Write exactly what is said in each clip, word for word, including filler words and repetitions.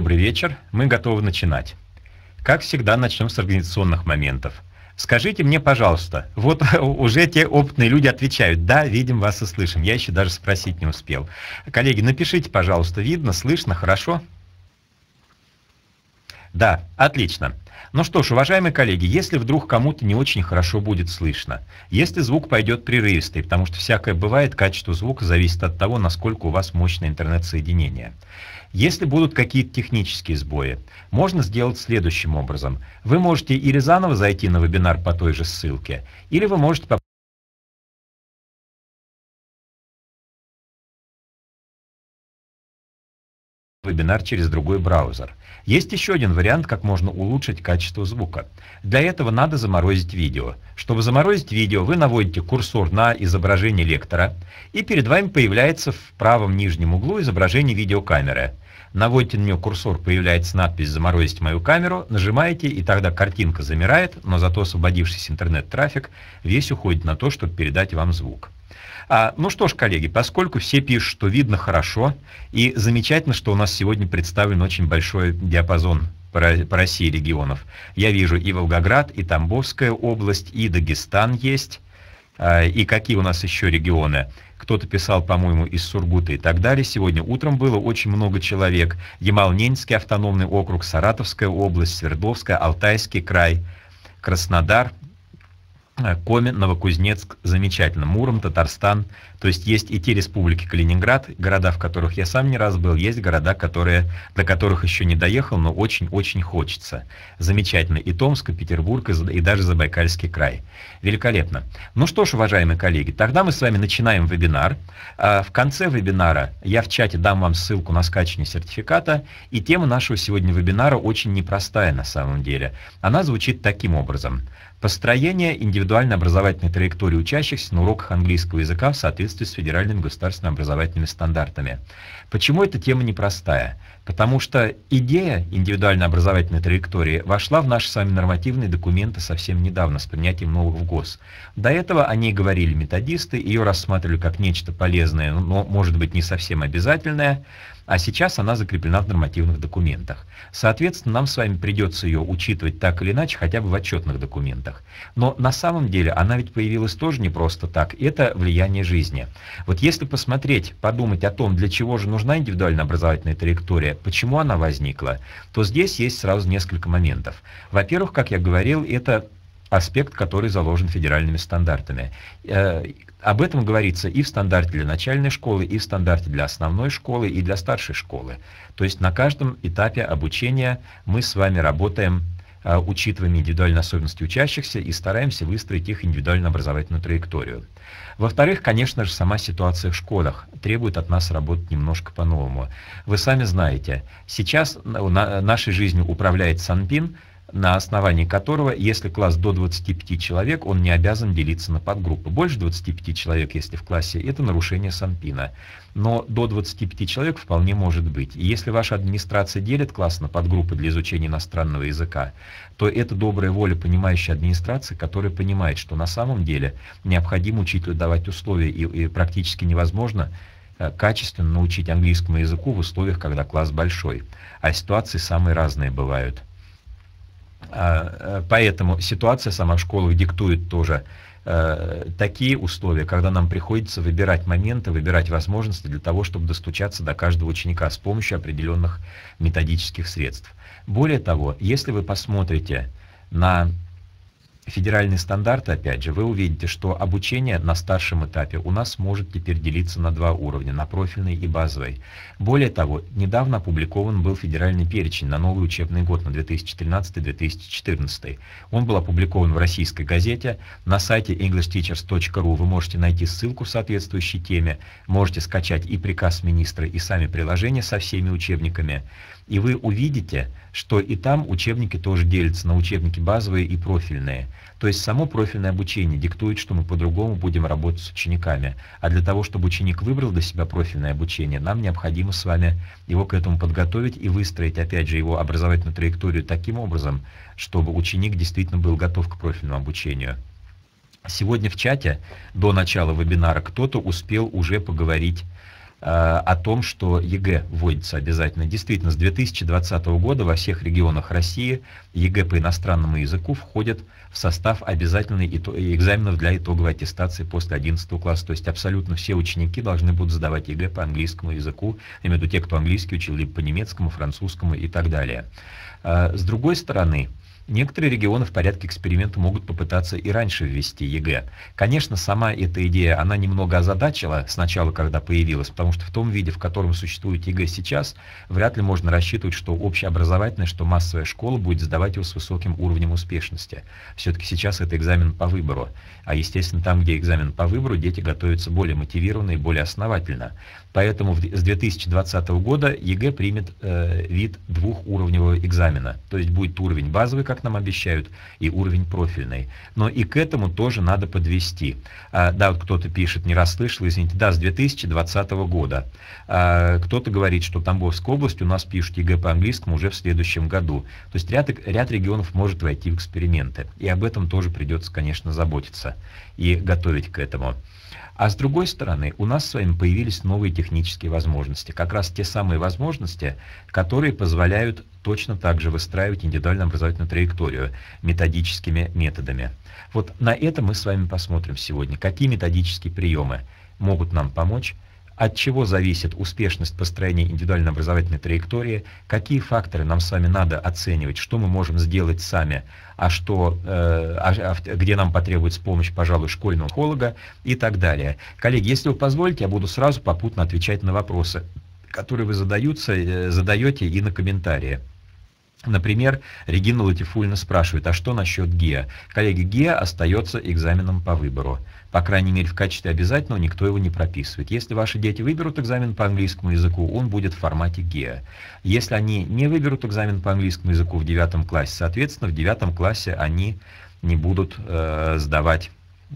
Добрый вечер, мы готовы начинать. Как всегда, начнем с организационных моментов. Скажите мне, пожалуйста, вот уже те опытные люди отвечают: да, видим вас и слышим. Я еще даже спросить не успел. Коллеги, напишите, пожалуйста, видно, слышно, хорошо? Да, отлично. Ну что ж, уважаемые коллеги, если вдруг кому-то не очень хорошо будет слышно, если звук пойдет прерывистый, потому что всякое бывает, качество звука зависит от того, насколько у вас мощное интернет-соединение. Если будут какие-то технические сбои, можно сделать следующим образом. Вы можете или заново зайти на вебинар по той же ссылке, или вы можете попробовать вебинар через другой браузер. Есть еще один вариант, как можно улучшить качество звука. Для этого надо заморозить видео. Чтобы заморозить видео, вы наводите курсор на изображение лектора, и перед вами появляется в правом нижнем углу изображение видеокамеры. Наводите на нее курсор, появляется надпись «Заморозить мою камеру», нажимаете, и тогда картинка замирает, но зато освободившийся интернет-трафик весь уходит на то, чтобы передать вам звук. А, ну что ж, коллеги, поскольку все пишут, что видно хорошо, и замечательно, что у нас сегодня представлен очень большой диапазон по России регионов. Я вижу и Волгоград, и Тамбовская область, и Дагестан есть, и какие у нас еще регионы. Кто-то писал, по-моему, из Сургута и так далее. Сегодня утром было очень много человек. Ямал-Ненецкий автономный округ, Саратовская область, Свердловская, Алтайский край, Краснодар, Коми, Новокузнецк, замечательно, Муром, Татарстан. То есть есть и те республики, Калининград, города, в которых я сам не раз был, есть города, которые, до которых еще не доехал, но очень-очень хочется. Замечательно. И Томск, и Петербург, и даже Забайкальский край. Великолепно. Ну что ж, уважаемые коллеги, тогда мы с вами начинаем вебинар. В конце вебинара я в чате дам вам ссылку на скачивание сертификата, и тема нашего сегодня вебинара очень непростая на самом деле. Она звучит таким образом. Построение индивидуальной образовательной траектории учащихся на уроках английского языка в соответствии с федеральными государственными образовательными стандартами. Почему эта тема непростая? Потому что идея индивидуальной образовательной траектории вошла в наши с вами нормативные документы совсем недавно, с принятием новых в ГОС. До этого о ней говорили методисты, ее рассматривали как нечто полезное, но, может быть, не совсем обязательное, а сейчас она закреплена в нормативных документах. Соответственно, нам с вами придется ее учитывать так или иначе, хотя бы в отчетных документах. Но на самом деле она ведь появилась тоже не просто так, это влияние жизни. Вот если посмотреть, подумать о том, для чего же нужна индивидуальная образовательная траектория, почему она возникла, то здесь есть сразу несколько моментов. Во-первых, как я говорил, это аспект, который заложен федеральными стандартами. Об этом говорится и в стандарте для начальной школы, и в стандарте для основной школы, и для старшей школы. То есть на каждом этапе обучения мы с вами работаем, учитываем индивидуальные особенности учащихся и стараемся выстроить их индивидуальную образовательную траекторию. Во-вторых, конечно же, сама ситуация в школах требует от нас работать немножко по-новому. Вы сами знаете, сейчас нашей жизнью управляет Санпин, на основании которого, если класс до двадцати пяти человек, он не обязан делиться на подгруппы. Больше двадцати пяти человек, если в классе, это нарушение Санпина. Но до двадцати пяти человек вполне может быть. И если ваша администрация делит класс на подгруппы для изучения иностранного языка, то это добрая воля понимающей администрации, которая понимает, что на самом деле необходимо учителю давать условия, и, и практически невозможно качественно научить английскому языку в условиях, когда класс большой. А ситуации самые разные бывают. Поэтому ситуация сама в школах диктует тоже э, такие условия, когда нам приходится выбирать моменты, выбирать возможности для того, чтобы достучаться до каждого ученика с помощью определенных методических средств. Более того, если вы посмотрите на федеральные стандарты, опять же, вы увидите, что обучение на старшем этапе у нас может теперь делиться на два уровня, на профильный и базовый. Более того, недавно опубликован был федеральный перечень на новый учебный год, на две тысячи тринадцатый — две тысячи четырнадцатый. Он был опубликован в российской газете, на сайте english teachers точка ру вы можете найти ссылку в соответствующей теме, можете скачать и приказ министра, и сами приложения со всеми учебниками. И вы увидите, что и там учебники тоже делятся на учебники базовые и профильные. То есть само профильное обучение диктует, что мы по-другому будем работать с учениками. А для того, чтобы ученик выбрал для себя профильное обучение, нам необходимо с вами его к этому подготовить и выстроить, опять же, его образовательную траекторию таким образом, чтобы ученик действительно был готов к профильному обучению. Сегодня в чате до начала вебинара кто-то успел уже поговорить о том, что ЕГЭ вводится обязательно. Действительно, с две тысячи двадцатого года во всех регионах России ЕГЭ по иностранному языку входит в состав обязательных экзаменов для итоговой аттестации после одиннадцатого класса. То есть абсолютно все ученики должны будут сдавать ЕГЭ по английскому языку, я имею в виду те, кто английский учил, либо по немецкому, французскому и так далее. С другой стороны, некоторые регионы в порядке эксперимента могут попытаться и раньше ввести ЕГЭ. Конечно, сама эта идея, она немного озадачила сначала, когда появилась, потому что в том виде, в котором существует ЕГЭ сейчас, вряд ли можно рассчитывать, что общеобразовательная, что массовая школа будет сдавать его с высоким уровнем успешности. Все-таки сейчас это экзамен по выбору. А естественно, там, где экзамен по выбору, дети готовятся более мотивированно и более основательно. Поэтому с две тысячи двадцатого года ЕГЭ примет э, вид двухуровневого экзамена. То есть будет уровень базовый, как нам обещают, и уровень профильный. Но и к этому тоже надо подвести. А, да, вот кто-то пишет, не расслышал, извините, да, с две тысячи двадцатого года. А, кто-то говорит, что в Тамбовской области у нас пишут ЕГЭ по английскому уже в следующем году. То есть ряд, ряд регионов может войти в эксперименты. И об этом тоже придется, конечно, заботиться и готовить к этому. А с другой стороны, у нас с вами появились новые технические возможности. Как раз те самые возможности, которые позволяют точно так же выстраивать индивидуальную образовательную траекторию методическими методами. Вот на это мы с вами посмотрим сегодня. Какие методические приемы могут нам помочь, от чего зависит успешность построения индивидуальной образовательной траектории, какие факторы нам с вами надо оценивать, что мы можем сделать сами, а что, э, а, где нам потребуется помощь, пожалуй, школьного психолога и так далее. Коллеги, если вы позволите, я буду сразу попутно отвечать на вопросы, которые вы задаются, э, задаете, и на комментарии. Например, Регина Латифульна спрашивает, а что насчет ГИА? Коллеги, ГИА остается экзаменом по выбору. По крайней мере, в качестве обязательного никто его не прописывает. Если ваши дети выберут экзамен по английскому языку, он будет в формате ГИА. Если они не выберут экзамен по английскому языку в девятом классе, соответственно, в девятом классе они не будут э, сдавать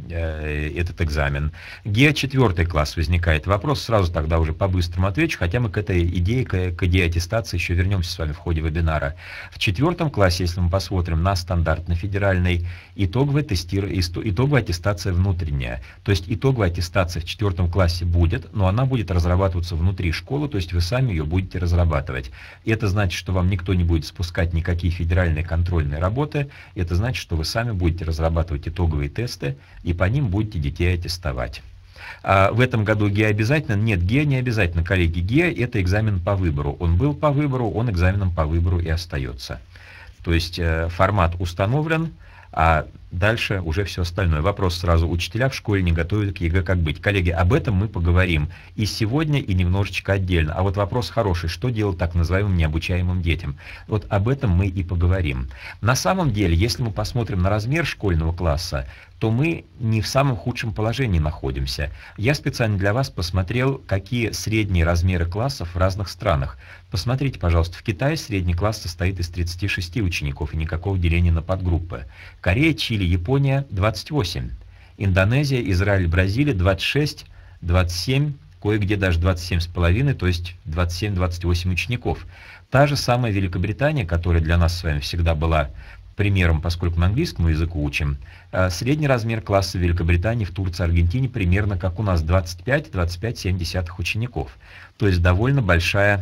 этот экзамен. ГИА четвертый класс возникает вопрос, сразу тогда уже по-быстрому отвечу, хотя мы к этой идее, к, к идее аттестации еще вернемся с вами в ходе вебинара. В четвертом классе, если мы посмотрим на стандарт, на федеральный, итоговая, тестирование, итоговая аттестация внутренняя. То есть итоговая аттестация в четвертом классе будет, но она будет разрабатываться внутри школы, то есть вы сами ее будете разрабатывать. И это значит, что вам никто не будет спускать никакие федеральные контрольные работы, это значит, что вы сами будете разрабатывать итоговые тесты, и по ним будете детей аттестовать. А в этом году ГИА обязательно? Нет, ГИА не обязательно, коллеги. ГИА – это экзамен по выбору. Он был по выбору, он экзаменом по выбору и остается. То есть э, формат установлен, а дальше уже все остальное. Вопрос сразу, учителя в школе не готовят к ЕГЭ, как быть? Коллеги, об этом мы поговорим и сегодня, и немножечко отдельно. А вот вопрос хороший, что делать так называемым необучаемым детям? Вот об этом мы и поговорим. На самом деле, если мы посмотрим на размер школьного класса, то мы не в самом худшем положении находимся. Я специально для вас посмотрел, какие средние размеры классов в разных странах. Посмотрите, пожалуйста, в Китае средний класс состоит из тридцати шести учеников и никакого деления на подгруппы. Корея, Чили, Япония двадцать восемь. Индонезия, Израиль, Бразилия двадцать шесть, двадцать семь, кое-где даже двадцать семь с половиной, то есть двадцать семь — двадцать восемь учеников. Та же самая Великобритания, которая для нас с вами всегда была примером, поскольку мы английскому языку учим, средний размер класса в Великобритании, в Турции, Аргентине примерно как у нас двадцать пять — двадцать пять целых семь десятых учеников. То есть довольно большая,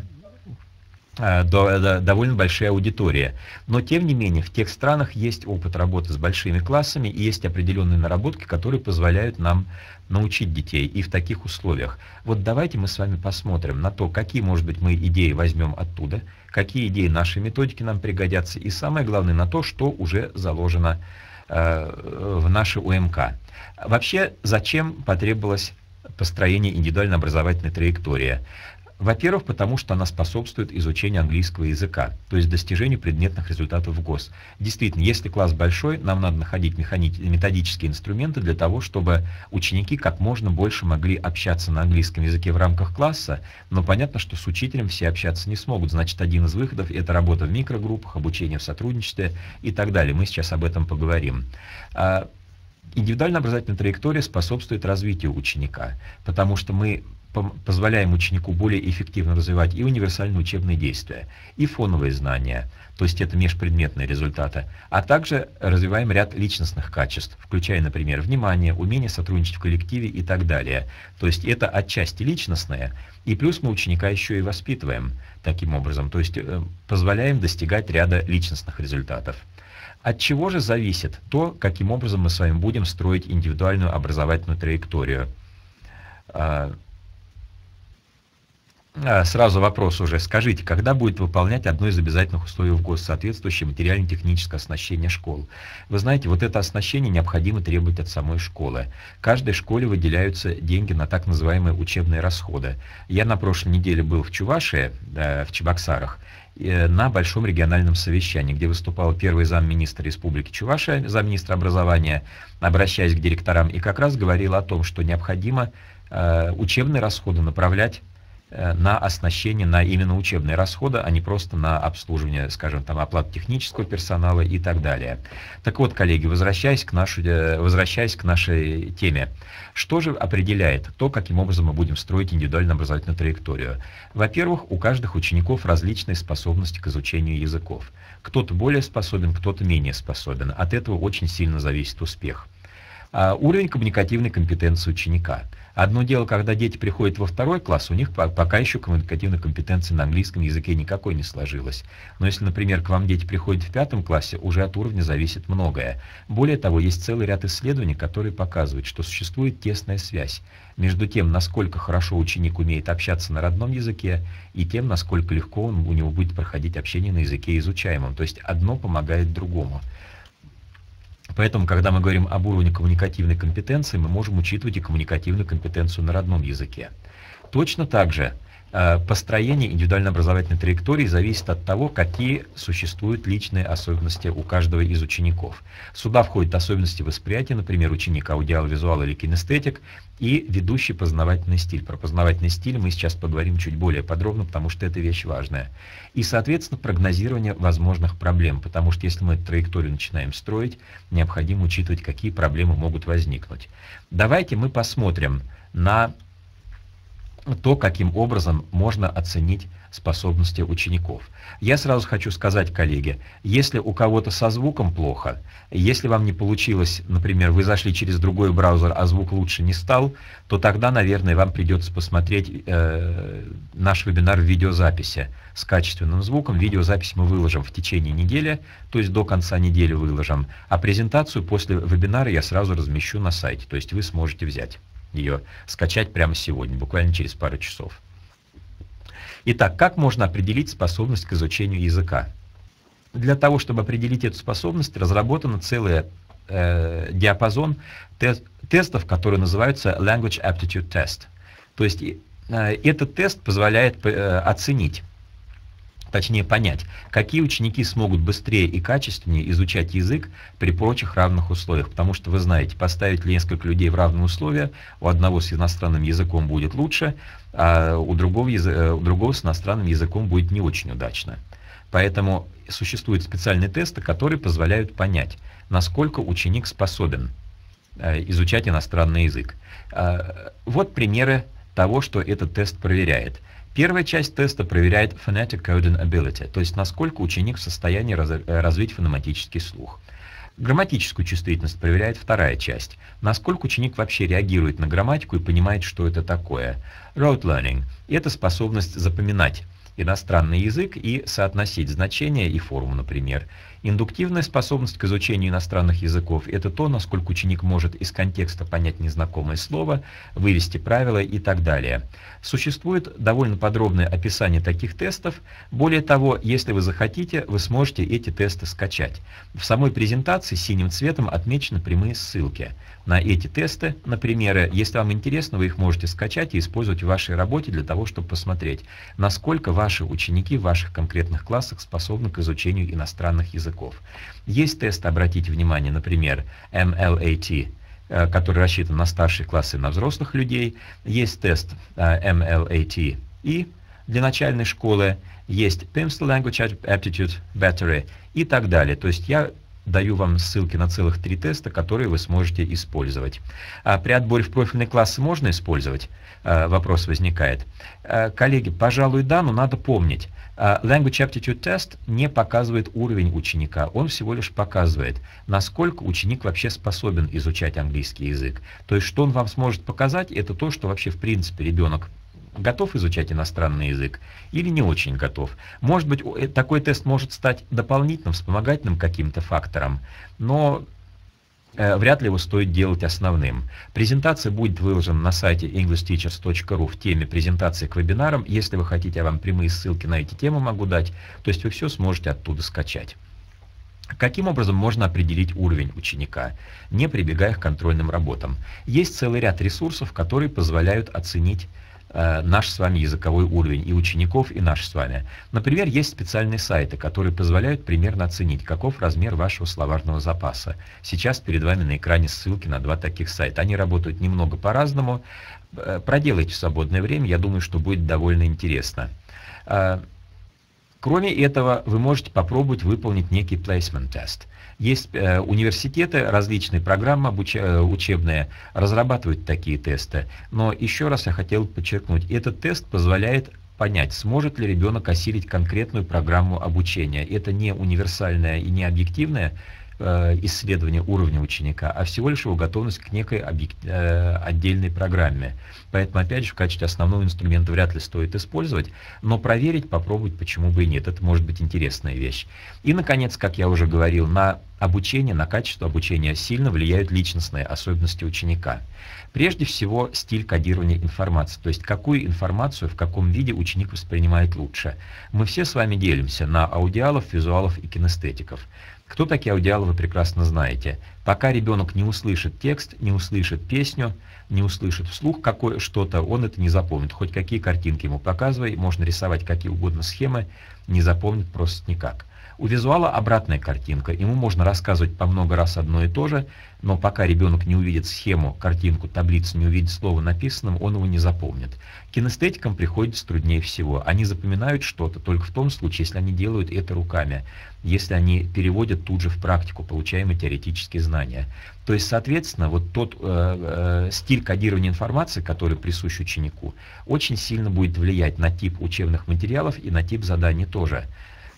довольно большая аудитория. Но тем не менее в тех странах есть опыт работы с большими классами и есть определенные наработки, которые позволяют нам научить детей и в таких условиях. Вот давайте мы с вами посмотрим на то, какие, может быть, мы идеи возьмем оттуда, какие идеи нашей методики нам пригодятся, и самое главное, на то, что уже заложено э, в нашей УМК. Вообще, зачем потребовалось построение индивидуальной образовательной траектории? Во-первых, потому что она способствует изучению английского языка, то есть достижению предметных результатов в ГОС. Действительно, если класс большой, нам надо находить методические инструменты для того, чтобы ученики как можно больше могли общаться на английском языке в рамках класса, но понятно, что с учителем все общаться не смогут. Значит, один из выходов – это работа в микрогруппах, обучение в сотрудничестве и так далее. Мы сейчас об этом поговорим. Индивидуальная образовательная траектория способствует развитию ученика, потому что мы позволяем ученику более эффективно развивать и универсальные учебные действия, и фоновые знания, то есть это межпредметные результаты, а также развиваем ряд личностных качеств, включая, например, внимание, умение сотрудничать в коллективе и так далее. То есть это отчасти личностное, и плюс мы ученика еще и воспитываем таким образом, то есть позволяем достигать ряда личностных результатов. От чего же зависит то, каким образом мы с вами будем строить индивидуальную образовательную траекторию? Сразу вопрос уже. Скажите, когда будет выполнять одно из обязательных условий в ГОС, соответствующее материально-техническое оснащение школ? Вы знаете, вот это оснащение необходимо требовать от самой школы. Каждой школе выделяются деньги на так называемые учебные расходы. Я на прошлой неделе был в Чувашии, в Чебоксарах, на большом региональном совещании, где выступал первый замминистра Республики Чувашия, замминистра образования, обращаясь к директорам, и как раз говорил о том, что необходимо учебные расходы направлять на оснащение, на именно учебные расходы, а не просто на обслуживание, скажем, там, оплату технического персонала и так далее. Так вот, коллеги, возвращаясь к нашей, возвращаясь к нашей теме, что же определяет то, каким образом мы будем строить индивидуальную образовательную траекторию? Во-первых, у каждых учеников различные способности к изучению языков. Кто-то более способен, кто-то менее способен. От этого очень сильно зависит успех. А уровень коммуникативной компетенции ученика. Одно дело, когда дети приходят во второй класс, у них пока еще коммуникативной компетенции на английском языке никакой не сложилось. Но если, например, к вам дети приходят в пятом классе, уже от уровня зависит многое. Более того, есть целый ряд исследований, которые показывают, что существует тесная связь между тем, насколько хорошо ученик умеет общаться на родном языке, и тем, насколько легко он, у него будет проходить общение на языке изучаемом. То есть одно помогает другому. Поэтому, когда мы говорим об уровне коммуникативной компетенции, мы можем учитывать и коммуникативную компетенцию на родном языке. Точно так же э, построение индивидуальной образовательной траектории зависит от того, какие существуют личные особенности у каждого из учеников. Сюда входят особенности восприятия, например, ученик аудиал-визуал или кинестетик, и ведущий познавательный стиль. Про познавательный стиль мы сейчас поговорим чуть более подробно, потому что это вещь важная. И, соответственно, прогнозирование возможных проблем, потому что если мы эту траекторию начинаем строить, необходимо учитывать, какие проблемы могут возникнуть. Давайте мы посмотрим на то, каким образом можно оценить способности учеников. Я сразу хочу сказать, коллеги, если у кого-то со звуком плохо, если вам не получилось, например, вы зашли через другой браузер, а звук лучше не стал, то тогда, наверное, вам придется посмотреть э, наш вебинар в видеозаписи с качественным звуком. Видеозапись мы выложим в течение недели, то есть до конца недели выложим, а презентацию после вебинара я сразу размещу на сайте, то есть вы сможете взять ее, скачать прямо сегодня, буквально через пару часов. Итак, как можно определить способность к изучению языка? Для того, чтобы определить эту способность, разработан целый э, диапазон тест, тестов, которые называются Language Aptitude Test. То есть э, этот тест позволяет э, оценить, точнее понять, какие ученики смогут быстрее и качественнее изучать язык при прочих равных условиях. Потому что вы знаете, поставить несколько людей в равные условия, у одного с иностранным языком будет лучше, а у другого, у другого с иностранным языком будет не очень удачно. Поэтому существуют специальные тесты, которые позволяют понять, насколько ученик способен изучать иностранный язык. Вот примеры того, что этот тест проверяет. Первая часть теста проверяет Phonetic Coding Ability, то есть насколько ученик в состоянии раз, развить фонематический слух. Грамматическую чувствительность проверяет вторая часть, насколько ученик вообще реагирует на грамматику и понимает, что это такое. Rote Learning – это способность запоминать иностранный язык и соотносить значения и форму, например. Индуктивная способность к изучению иностранных языков – это то, насколько ученик может из контекста понять незнакомое слово, вывести правила и так далее. Существует довольно подробное описание таких тестов. Более того, если вы захотите, вы сможете эти тесты скачать. В самой презентации синим цветом отмечены прямые ссылки на эти тесты, на примеры. Если вам интересно, вы их можете скачать и использовать в вашей работе для того, чтобы посмотреть, насколько ваши ученики в ваших конкретных классах способны к изучению иностранных языков. Есть тест, обратите внимание, например, эм эл эй ти, который рассчитан на старшие классы и на взрослых людей. Есть тест эм эл эй ти и для начальной школы, есть Pencil Language Aptitude Battery и так далее. То есть я даю вам ссылки на целых три теста, которые вы сможете использовать. А при отборе в профильные классы можно использовать? Вопрос возникает. Коллеги, пожалуй, да, но надо помнить. Language Aptitude Test не показывает уровень ученика, он всего лишь показывает, насколько ученик вообще способен изучать английский язык. То есть, что он вам сможет показать, это то, что вообще в принципе ребенок готов изучать иностранный язык или не очень готов. Может быть, такой тест может стать дополнительным, вспомогательным каким-то фактором, но э, вряд ли его стоит делать основным. Презентация будет выложена на сайте english teachers точка ru в теме презентации к вебинарам. Если вы хотите, я вам прямые ссылки на эти темы могу дать, то есть вы все сможете оттуда скачать. Каким образом можно определить уровень ученика, не прибегая к контрольным работам? Есть целый ряд ресурсов, которые позволяют оценить наш с вами языковой уровень и учеников, и наш с вами. Например, есть специальные сайты, которые позволяют примерно оценить, каков размер вашего словарного запаса. Сейчас перед вами на экране ссылки на два таких сайта. Они работают немного по-разному. Проделайте в свободное время, я думаю, что будет довольно интересно. Кроме этого, вы можете попробовать выполнить некий placement тест. Есть э, университеты, различные программы обуч... учебные разрабатывают такие тесты. Но еще раз я хотел подчеркнуть, этот тест позволяет понять, сможет ли ребенок осилить конкретную программу обучения. Это не универсальное и не объективное э, исследование уровня ученика, а всего лишь его готовность к некой объект... э, отдельной программе. Поэтому, опять же, в качестве основного инструмента вряд ли стоит использовать, но проверить, попробовать, почему бы и нет. Это может быть интересная вещь. И, наконец, как я уже говорил, на обучение, на качество обучения сильно влияют личностные особенности ученика. Прежде всего, стиль кодирования информации, то есть какую информацию, в каком виде ученик воспринимает лучше. Мы все с вами делимся на аудиалов, визуалов и кинестетиков. Кто такие аудиалы, вы прекрасно знаете. Пока ребенок не услышит текст, не услышит песню, не услышит вслух какое что-то, он это не запомнит. Хоть какие картинки ему показывай, можно рисовать какие угодно схемы, не запомнит просто никак. У визуала обратная картинка, ему можно рассказывать по много раз одно и то же, но пока ребенок не увидит схему, картинку, таблицу, не увидит слово написанным, он его не запомнит. Кинестетикам приходится труднее всего. Они запоминают что-то только в том случае, если они делают это руками, если они переводят тут же в практику получаемые теоретические знания. То есть, соответственно, вот тот э, э, стиль кодирования информации, который присущ ученику, очень сильно будет влиять на тип учебных материалов и на тип заданий тоже.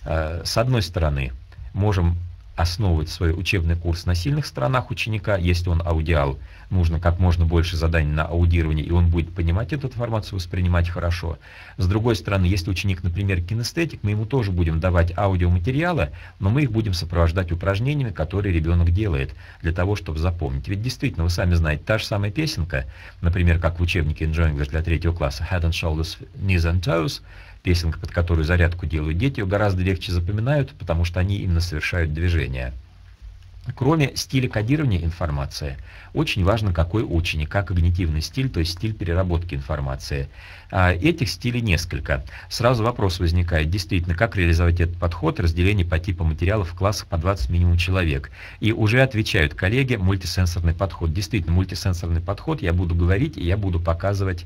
С одной стороны, можем основывать свой учебный курс на сильных сторонах ученика. Если он аудиал, нужно как можно больше заданий на аудирование, и он будет понимать эту информацию, воспринимать хорошо. С другой стороны, если ученик, например, кинестетик, мы ему тоже будем давать аудиоматериалы, но мы их будем сопровождать упражнениями, которые ребенок делает, для того, чтобы запомнить. Ведь действительно, вы сами знаете, та же самая песенка, например, как в учебнике Enjoy English для третьего класса Head and Shoulders, Knees and Toes, песенка, под которую зарядку делают дети, ее гораздо легче запоминают, потому что они именно совершают движения. Кроме стиля кодирования информации, очень важно, какой у ученика когнитивный стиль, то есть стиль переработки информации. Этих стилей несколько. Сразу вопрос возникает, действительно, как реализовать этот подход, разделение по типам материалов в классах по двадцать минимум человек. И уже отвечают коллеги, мультисенсорный подход. Действительно, мультисенсорный подход, я буду говорить, и я буду показывать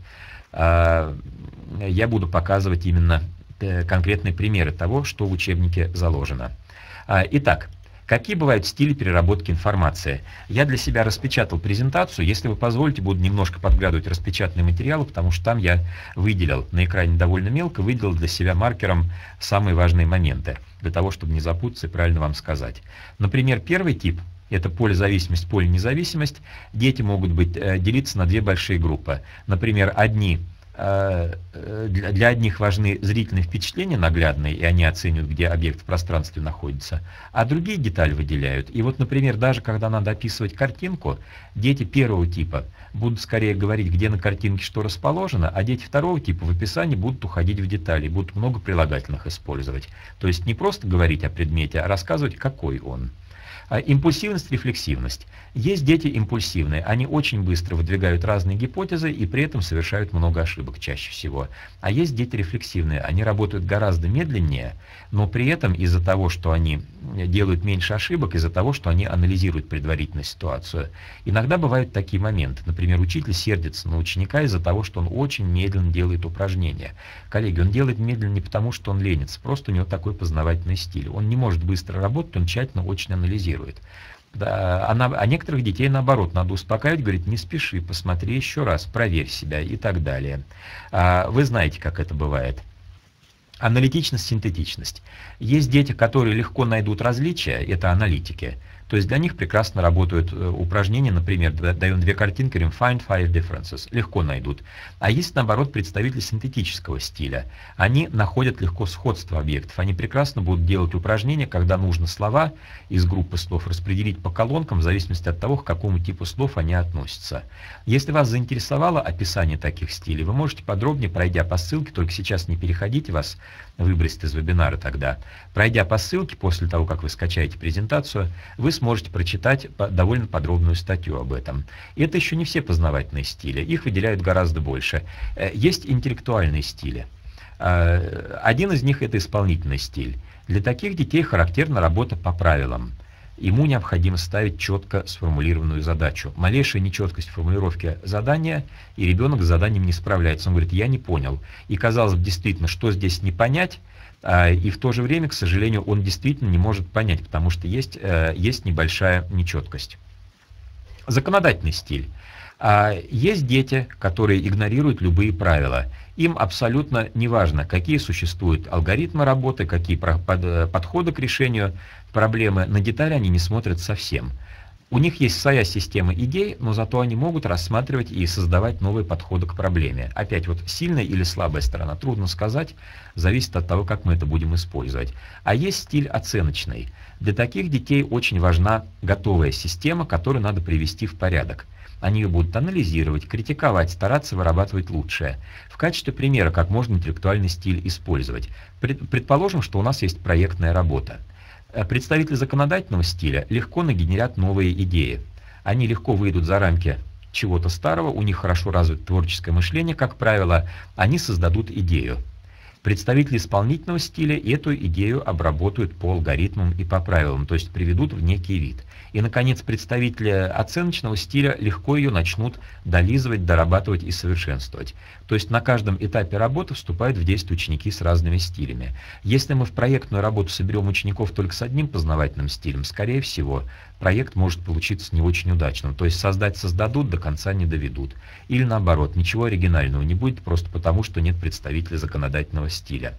я буду показывать именно конкретные примеры того, что в учебнике заложено. Итак, какие бывают стили переработки информации? Я для себя распечатал презентацию. Если вы позволите, буду немножко подглядывать распечатанные материалы, потому что там я выделил на экране довольно мелко, выделил для себя маркером самые важные моменты, для того, чтобы не запутаться и правильно вам сказать. Например, первый тип — это полезависимость, полинезависимость. Дети могут быть, э, делиться на две большие группы. Например, одни, э, для, для одних важны зрительные впечатления наглядные, и они оценивают, где объект в пространстве находится, а другие детали выделяют. И вот, например, даже когда надо описывать картинку, дети первого типа будут скорее говорить, где на картинке что расположено, а дети второго типа в описании будут уходить в детали, будут много прилагательных использовать. То есть не просто говорить о предмете, а рассказывать, какой он. Импульсивность, рефлексивность. Есть дети импульсивные, они очень быстро выдвигают разные гипотезы и при этом совершают много ошибок чаще всего. А есть дети рефлексивные, они работают гораздо медленнее, но при этом из-за того, что они делают меньше ошибок, из-за того, что они анализируют предварительно ситуацию. Иногда бывают такие моменты. Например, учитель сердится на ученика из-за того, что он очень медленно делает упражнения. Коллеги, он делает медленно не потому, что он ленится, просто у него такой познавательный стиль. Он не может быстро работать, он тщательно очень анализирует анализирует. Да, а, на, а некоторых детей, наоборот, надо успокаивать, говорить, не спеши, посмотри еще раз, проверь себя и так далее. А, вы знаете, как это бывает. Аналитичность, синтетичность. Есть дети, которые легко найдут различия, это аналитики. То есть для них прекрасно работают упражнения, например, даем две картинки, говорим find five differences, легко найдут. А есть, наоборот, представители синтетического стиля. Они находят легко сходство объектов. Они прекрасно будут делать упражнения, когда нужно слова из группы слов распределить по колонкам в зависимости от того, к какому типу слов они относятся. Если вас заинтересовало описание таких стилей, вы можете подробнее, пройдя по ссылке, только сейчас не переходите, вас выбросит из вебинара тогда. Пройдя по ссылке, после того, как вы скачаете презентацию, вы сможете прочитать довольно подробную статью об этом. И это еще не все познавательные стили, их выделяют гораздо больше. Есть интеллектуальные стили. Один из них — это исполнительный стиль. Для таких детей характерна работа по правилам. Ему необходимо ставить четко сформулированную задачу. Малейшая нечеткость в формулировке задания, и ребенок с заданием не справляется. Он говорит, я не понял. И казалось бы, действительно, что здесь не понять, и в то же время, к сожалению, он действительно не может понять, потому что есть, есть небольшая нечеткость. Законодательный стиль. Есть дети, которые игнорируют любые правила. Им абсолютно не важно, какие существуют алгоритмы работы, какие подходы к решению проблемы. На детали они не смотрят совсем. У них есть своя система идей, но зато они могут рассматривать и создавать новые подходы к проблеме. Опять вот сильная или слабая сторона, трудно сказать, зависит от того, как мы это будем использовать. А есть стиль оценочный. Для таких детей очень важна готовая система, которую надо привести в порядок. Они ее будут анализировать, критиковать, стараться вырабатывать лучшее. В качестве примера, как можно интеллектуальный стиль использовать. Предположим, что у нас есть проектная работа. Представители законодательного стиля легко нагенерят новые идеи. Они легко выйдут за рамки чего-то старого, у них хорошо развито творческое мышление, как правило, они создадут идею. Представители исполнительного стиля эту идею обработают по алгоритмам и по правилам, то есть приведут в некий вид. И, наконец, представители оценочного стиля легко ее начнут долизывать, дорабатывать и совершенствовать. То есть на каждом этапе работы вступают в действие ученики с разными стилями. Если мы в проектную работу соберем учеников только с одним познавательным стилем, скорее всего, проект может получиться не очень удачным. То есть создать создадут, до конца не доведут. Или наоборот, ничего оригинального не будет, просто потому, что нет представителей законодательного стиля.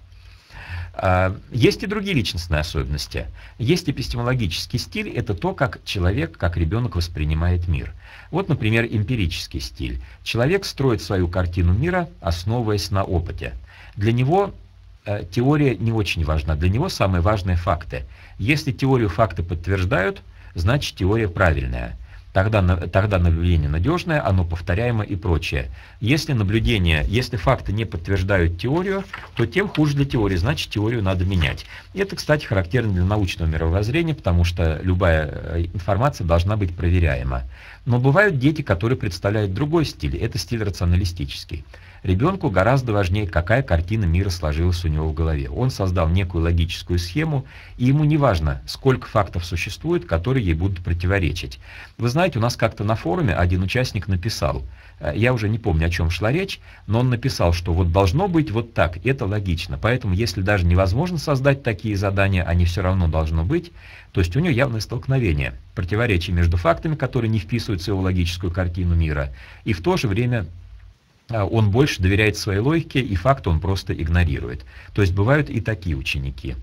Есть и другие личностные особенности. Есть эпистемологический стиль, это то, как человек, как ребенок воспринимает мир. Вот, например, эмпирический стиль. Человек строит свою картину мира, основываясь на опыте. Для него э, теория не очень важна, для него самые важные факты. Если теорию факты подтверждают, значит теория правильная. Тогда, тогда наблюдение надежное, оно повторяемо и прочее. Если наблюдение, если факты не подтверждают теорию, то тем хуже для теории, значит теорию надо менять. И это, кстати, характерно для научного мировоззрения, потому что любая информация должна быть проверяема. Но бывают дети, которые представляют другой стиль, это стиль рационалистический. Ребенку гораздо важнее, какая картина мира сложилась у него в голове. Он создал некую логическую схему, и ему не важно, сколько фактов существует, которые ей будут противоречить. Вы знаете, у нас как-то на форуме один участник написал, я уже не помню, о чем шла речь, но он написал, что вот должно быть вот так, это логично. Поэтому, если даже невозможно создать такие задания, они все равно должны быть. То есть у него явное столкновение, противоречие между фактами, которые не вписываются в его логическую картину мира, и в то же время он больше доверяет своей логике, и факты он просто игнорирует. То есть бывают и такие ученики.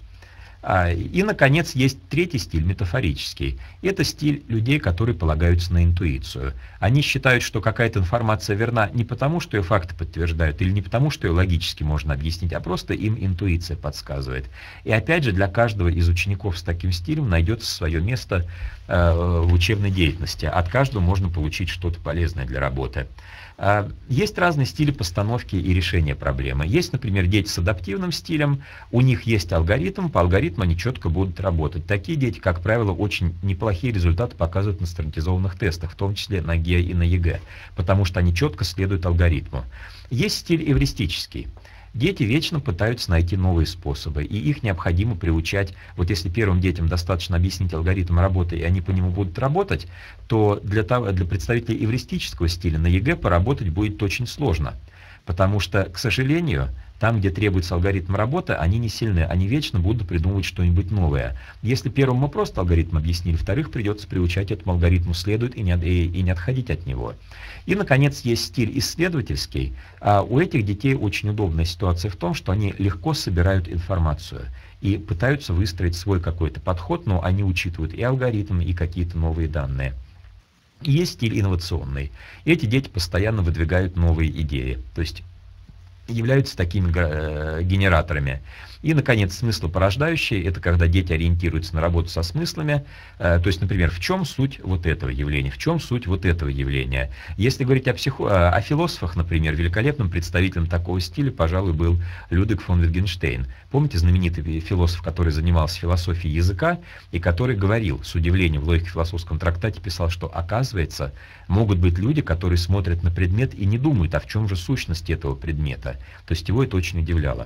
И, наконец, есть третий стиль, метафорический. Это стиль людей, которые полагаются на интуицию. Они считают, что какая-то информация верна не потому, что ее факты подтверждают, или не потому, что ее логически можно объяснить, а просто им интуиция подсказывает. И опять же, для каждого из учеников с таким стилем найдется свое место э, в учебной деятельности. От каждого можно получить что-то полезное для работы. Есть разные стили постановки и решения проблемы. Есть, например, дети с адаптивным стилем, у них есть алгоритм, по алгоритму они четко будут работать. Такие дети, как правило, очень неплохие результаты показывают на стандартизованных тестах, в том числе на ГИА и на ЕГЭ, потому что они четко следуют алгоритму. Есть стиль эвристический. Дети вечно пытаются найти новые способы, и их необходимо приучать. Вот если первым детям достаточно объяснить алгоритм работы, и они по нему будут работать, то для, того, для представителей эвристического стиля на ЕГЭ поработать будет очень сложно. Потому что, к сожалению, там, где требуется алгоритм работы, они не сильны, они вечно будут придумывать что-нибудь новое. Если первым мы просто алгоритм объяснили, вторых придется приучать этому алгоритму следует и не, и, и не отходить от него. И, наконец, есть стиль исследовательский. А у этих детей очень удобная ситуация в том, что они легко собирают информацию и пытаются выстроить свой какой-то подход, но они учитывают и алгоритмы, и какие-то новые данные. И есть стиль инновационный. Эти дети постоянно выдвигают новые идеи. То есть являются такими генераторами. И, наконец, смыслопорождающие — это когда дети ориентируются на работу со смыслами. То есть, например, в чем суть вот этого явления, в чем суть вот этого явления. Если говорить о, психо... о философах, например, великолепным представителем такого стиля, пожалуй, был Людвиг фон Витгенштейн. Помните знаменитый философ, который занимался философией языка и который говорил, с удивлением, в логико-философском трактате писал, что, оказывается, могут быть люди, которые смотрят на предмет и не думают, а в чем же сущность этого предмета. То есть его это очень удивляло.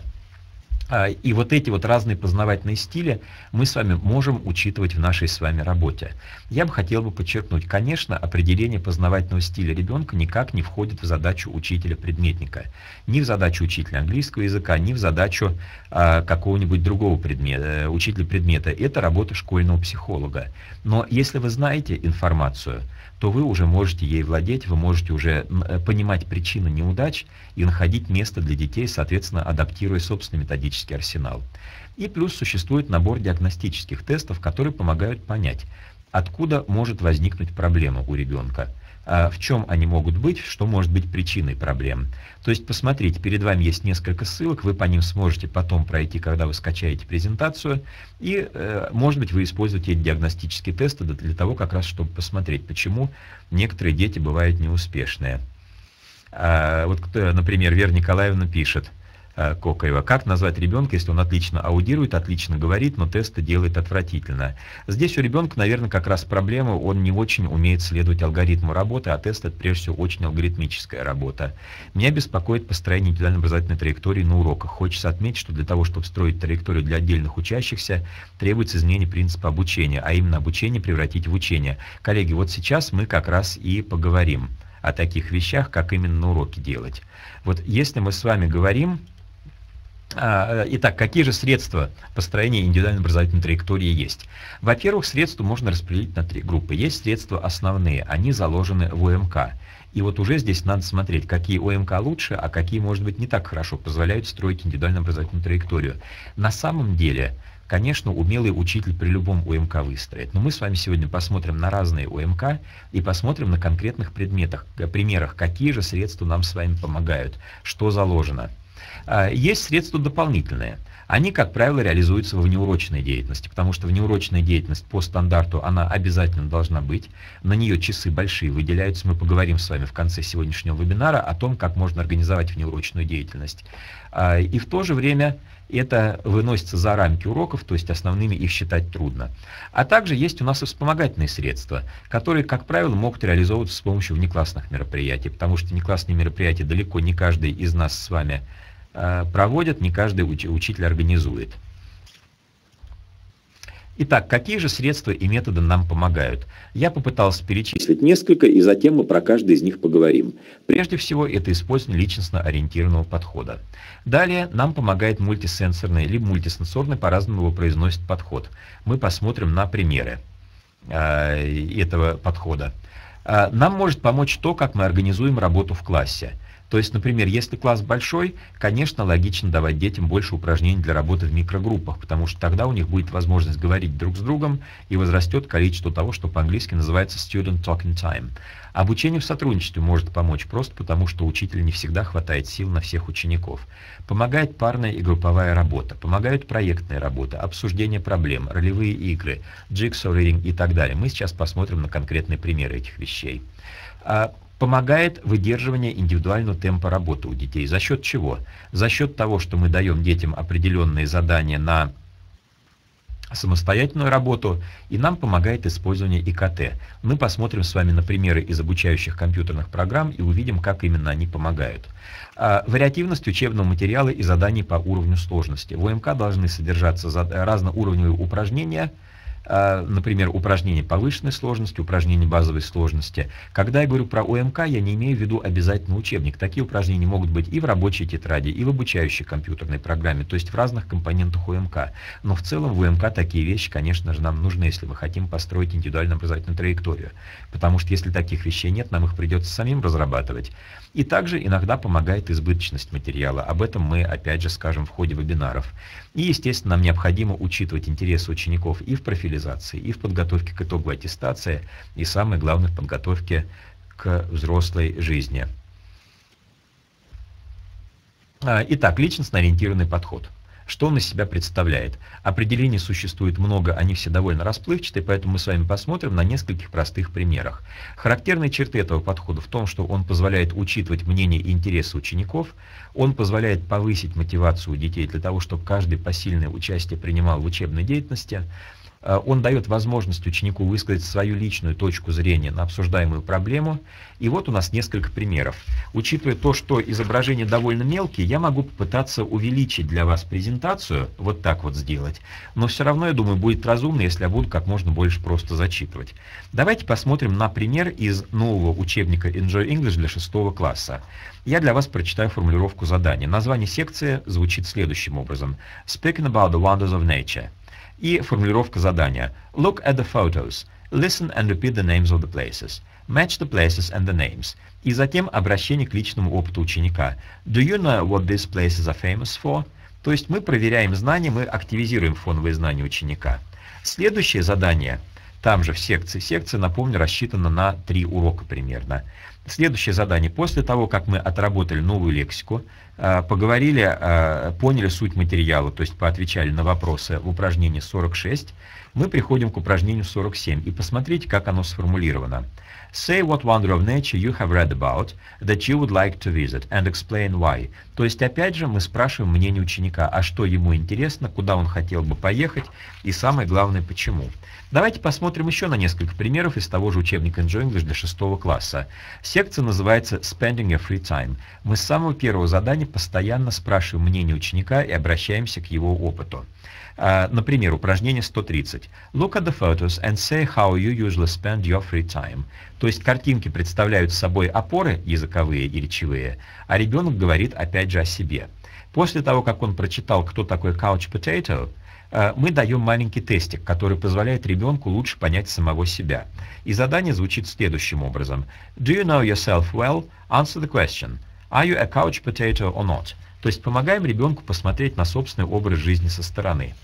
И вот эти вот разные познавательные стили мы с вами можем учитывать в нашей с вами работе. Я бы хотел бы подчеркнуть, конечно, определение познавательного стиля ребенка никак не входит в задачу учителя-предметника. Ни в задачу учителя английского языка, ни в задачу а, какого-нибудь другого предмета, учителя предмета. Это работа школьного психолога. Но если вы знаете информацию, то вы уже можете ей владеть, вы можете уже понимать причины неудач и находить место для детей, соответственно, адаптируя собственный методический арсенал. И плюс существует набор диагностических тестов, которые помогают понять, откуда может возникнуть проблема у ребенка, в чем они могут быть, что может быть причиной проблем. То есть, посмотрите, перед вами есть несколько ссылок, вы по ним сможете потом пройти, когда вы скачаете презентацию, и, может быть, вы используете эти диагностические тесты для того, как раз, чтобы посмотреть, почему некоторые дети бывают неуспешные. Вот, например, Вера Николаевна пишет, Кокаева, как назвать ребенка, если он отлично аудирует, отлично говорит, но тесты делает отвратительно. Здесь у ребенка, наверное, как раз проблема, он не очень умеет следовать алгоритму работы, а тест — это прежде всего очень алгоритмическая работа. Меня беспокоит построение индивидуальной образовательной траектории на уроках. Хочется отметить, что для того, чтобы строить траекторию для отдельных учащихся, требуется изменение принципа обучения, а именно обучение превратить в учение. Коллеги, вот сейчас мы как раз и поговорим о таких вещах, как именно на уроке делать. Вот если мы с вами говорим... Итак, какие же средства построения индивидуальной образовательной траектории есть? Во-первых, средства можно распределить на три группы. Есть средства основные, они заложены в ОМК. И вот уже здесь надо смотреть, какие ОМК лучше, а какие, может быть, не так хорошо позволяют строить индивидуальную образовательную траекторию. На самом деле, конечно, умелый учитель при любом ОМК выстроит. Но мы с вами сегодня посмотрим на разные ОМК и посмотрим на конкретных предметах, примерах, какие же средства нам с вами помогают, что заложено. Есть средства дополнительные. Они, как правило, реализуются во внеурочной деятельности, потому что внеурочная деятельность по стандарту, она обязательно должна быть. На нее часы большие выделяются. Мы поговорим с вами в конце сегодняшнего вебинара о том, как можно организовать внеурочную деятельность. И в то же время это выносится за рамки уроков, то есть основными их считать трудно. А также есть у нас и вспомогательные средства, которые, как правило, могут реализовываться с помощью внеклассных мероприятий, потому что внеклассные мероприятия далеко не каждый из нас с вами проводят, не каждый уч учитель организует. Итак, какие же средства и методы нам помогают? Я попытался перечислить несколько, и затем мы про каждый из них поговорим. Прежде всего, это использование личностно-ориентированного подхода. Далее нам помогает мультисенсорный, либо мультисенсорный, по-разному его произносит подход. Мы посмотрим на примеры э, этого подхода. Э, нам может помочь то, как мы организуем работу в классе. То есть, например, если класс большой, конечно, логично давать детям больше упражнений для работы в микрогруппах, потому что тогда у них будет возможность говорить друг с другом и возрастет количество того, что по-английски называется student talking time. Обучение в сотрудничестве может помочь просто потому, что учителю не всегда хватает сил на всех учеников. Помогает парная и групповая работа, помогают проектная работа, обсуждение проблем, ролевые игры, jigsaw reading и так далее. Мы сейчас посмотрим на конкретные примеры этих вещей. Помогает выдерживание индивидуального темпа работы у детей. За счет чего? За счет того, что мы даем детям определенные задания на самостоятельную работу, и нам помогает использование И К Т. Мы посмотрим с вами на примеры из обучающих компьютерных программ и увидим, как именно они помогают. Вариативность учебного материала и заданий по уровню сложности. В ОМК должны содержаться разноуровневые упражнения, например, упражнения повышенной сложности, упражнения базовой сложности. Когда я говорю про ОМК, я не имею в виду обязательно учебник. Такие упражнения могут быть и в рабочей тетради, и в обучающей компьютерной программе, то есть в разных компонентах ОМК. Но в целом в ОМК такие вещи, конечно же, нам нужны, если мы хотим построить индивидуальную образовательную траекторию. Потому что если таких вещей нет, нам их придется самим разрабатывать. И также иногда помогает избыточность материала. Об этом мы, опять же, скажем в ходе вебинаров. И, естественно, нам необходимо учитывать интересы учеников и в профилизации, и в подготовке к итоговой аттестации, и, самое главное, в подготовке к взрослой жизни. Итак, личностно-ориентированный подход. Что он из себя представляет? Определений существует много, они все довольно расплывчатые, поэтому мы с вами посмотрим на нескольких простых примерах. Характерные черты этого подхода в том, что он позволяет учитывать мнение и интересы учеников, он позволяет повысить мотивацию у детей для того, чтобы каждый посильное участие принимал в учебной деятельности, он дает возможность ученику высказать свою личную точку зрения на обсуждаемую проблему. И вот у нас несколько примеров. Учитывая то, что изображения довольно мелкие, я могу попытаться увеличить для вас презентацию, вот так вот сделать. Но все равно, я думаю, будет разумно, если я буду как можно больше просто зачитывать. Давайте посмотрим на пример из нового учебника Enjoy English для шестого класса. Я для вас прочитаю формулировку задания. Название секции звучит следующим образом. Speaking about the wonders of nature. И формулировка задания. Look at the photos. Listen and repeat the names of the places. Match the places and the names. И затем обращение к личному опыту ученика. Do you know what these places are famous for? То есть мы проверяем знания, мы активизируем фоновые знания ученика. Следующее задание, там же в секции. Секция, напомню, рассчитана на три урока примерно. Следующее задание. После того, как мы отработали новую лексику, поговорили, поняли суть материала, то есть поотвечали на вопросы в упражнении сорок шесть, мы приходим к упражнению сорок семь. И посмотрите, как оно сформулировано. Say what wonder of nature you have read about that you would like to visit and explain why. То есть, опять же, мы спрашиваем мнение ученика, а что ему интересно, куда он хотел бы поехать и, самое главное, почему. Давайте посмотрим еще на несколько примеров из того же учебника Enjoy English для шестого класса. Секция называется Spending Your Free Time. Мы с самого первого задания постоянно спрашиваем мнение ученика и обращаемся к его опыту. Например, упражнение сто тридцать. Look at the photos and say how you usually spend your free time. То есть картинки представляют собой опоры языковые и речевые, а ребенок говорит опять же о себе. После того, как он прочитал, кто такой couch potato, мы даем маленький тестик, который позволяет ребенку лучше понять самого себя. И задание звучит следующим образом. Do you know yourself well? Answer the question. Are you a couch potato or not? То есть помогаем ребенку посмотреть на собственный образ жизни со стороны.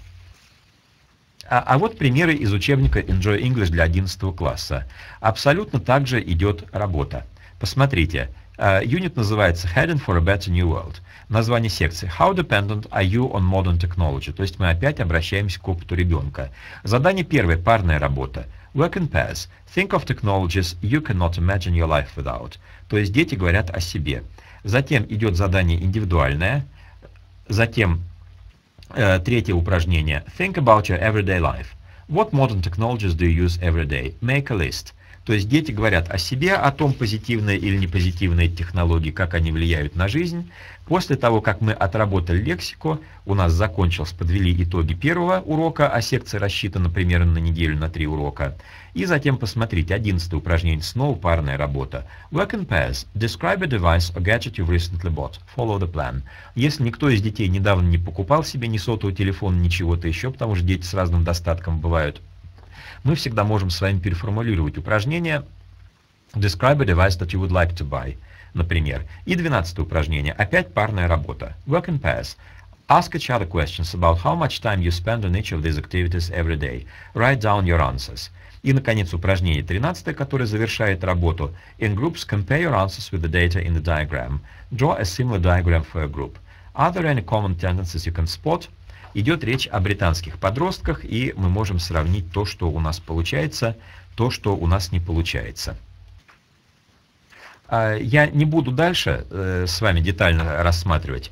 А, а вот примеры из учебника Enjoy English для одиннадцатого класса. Абсолютно так же идет работа. Посмотрите, юнит называется Heading for a Better New World. Название секции How dependent are you on modern technology? То есть мы опять обращаемся к опыту ребенка. Задание первое, парная работа. Work in pairs. Think of technologies you cannot imagine your life without. То есть дети говорят о себе. Затем идет задание индивидуальное. Затем э, третье упражнение. Think about your everyday life. What modern technologies do you use every day? Make a list. То есть дети говорят о себе, о том, позитивные или непозитивные технологии, как они влияют на жизнь. После того, как мы отработали лексику, у нас закончилось, подвели итоги первого урока, а секция рассчитана примерно на неделю, на три урока. И затем посмотрите, одиннадцатое упражнение, снова парная работа. Work in pairs. Describe a device or gadget you've recently bought. Follow the plan. Если никто из детей недавно не покупал себе ни сотового телефона, ни чего-то еще, потому что дети с разным достатком бывают, мы всегда можем с вами переформулировать упражнение Describe a device that you would like to buy, например. И двенадцатое упражнение. Опять парная работа. Work in pairs. Ask each other questions about how much time you spend on each of these activities every day. Write down your answers. И, наконец, упражнение тринадцатое, которое завершает работу. In groups, compare your answers with the data in the diagram. Draw a similar diagram for a group. Are there any common tendencies you can spot? Идет речь о британских подростках, и мы можем сравнить то, что у нас получается, то, что у нас не получается. Я не буду дальше с вами детально рассматривать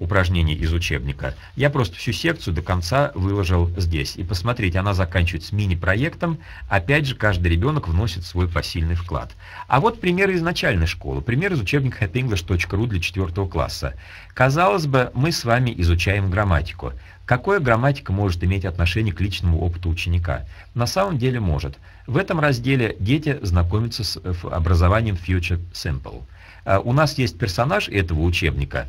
упражнений из учебника. Я просто всю секцию до конца выложил здесь. И посмотрите, она заканчивается мини-проектом. Опять же, каждый ребенок вносит свой посильный вклад. А вот примеры из начальной школы. Пример из учебника хэппи инглиш точка ру для четвёртого класса. Казалось бы, мы с вами изучаем грамматику. Какое грамматика может иметь отношение к личному опыту ученика? На самом деле может. В этом разделе дети знакомятся с образованием Future Simple. У нас есть персонаж этого учебника.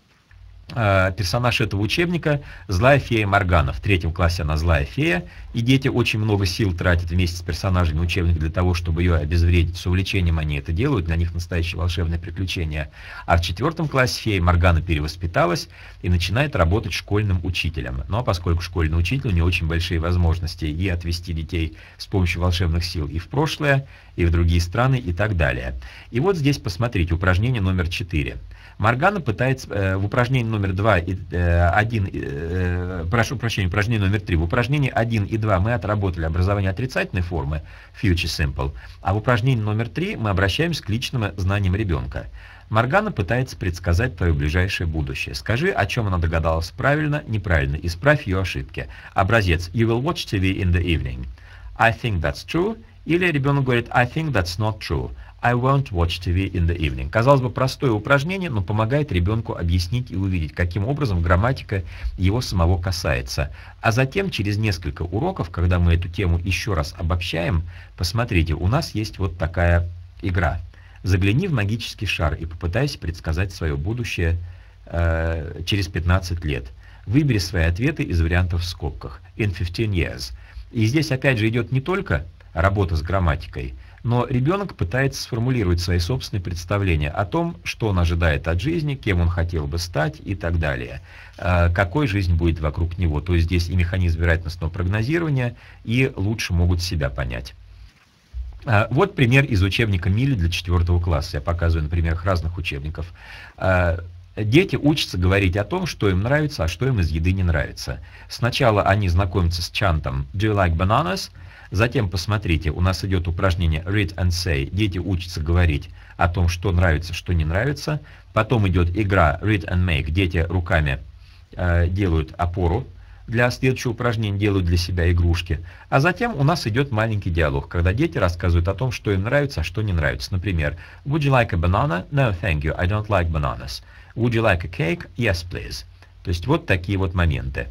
Персонаж этого учебника – злая фея Моргана. В третьем классе она злая фея, и дети очень много сил тратят вместе с персонажами учебника для того, чтобы ее обезвредить. С увлечением они это делают, для них настоящее волшебное приключение. А в четвертом классе фея Моргана перевоспиталась и начинает работать школьным учителем. Ну а поскольку школьный учитель, у нее очень большие возможности и отвести детей с помощью волшебных сил и в прошлое, и в другие страны, и так далее. И вот здесь посмотрите, упражнение номер четыре. Моргана пытается э, в упражнении номер два и один, э, прошу прощения, упражнение номер три. В упражнении один и два мы отработали образование отрицательной формы, Future Simple, а в упражнении номер три мы обращаемся к личным знаниям ребенка. Моргана пытается предсказать твое ближайшее будущее. Скажи, о чем она догадалась правильно, неправильно, исправь ее ошибки. Образец: You will watch ти ви in the evening. I think that's true. Или ребенок говорит: I think that's not true. I won't watch ти ви in the evening. Казалось бы, простое упражнение, но помогает ребенку объяснить и увидеть, каким образом грамматика его самого касается. А затем, через несколько уроков, когда мы эту тему еще раз обобщаем, посмотрите, у нас есть вот такая игра. Загляни в магический шар и попытайся предсказать свое будущее э, через пятнадцать лет. Выбери свои ответы из вариантов в скобках. In fifteen years. И здесь опять же идет не только работа с грамматикой, но ребенок пытается сформулировать свои собственные представления о том, что он ожидает от жизни, кем он хотел бы стать и так далее. Какой жизнь будет вокруг него. То есть здесь и механизм вероятностного прогнозирования, и лучше могут себя понять. Вот пример из учебника Милли для четвёртого класса. Я показываю на примерах разных учебников. Дети учатся говорить о том, что им нравится, а что им из еды не нравится. Сначала они знакомятся с чантом «Do you like bananas?», затем, посмотрите, у нас идет упражнение «Read and say». Дети учатся говорить о том, что нравится, что не нравится. Потом идет игра «Read and make». Дети руками э, делают опору. Для следующего упражнения делают для себя игрушки. А затем у нас идет маленький диалог, когда дети рассказывают о том, что им нравится, а что не нравится. Например, «Would you like a banana? No, thank you. I don't like bananas. Would you like a cake? Yes, please». То есть вот такие вот моменты.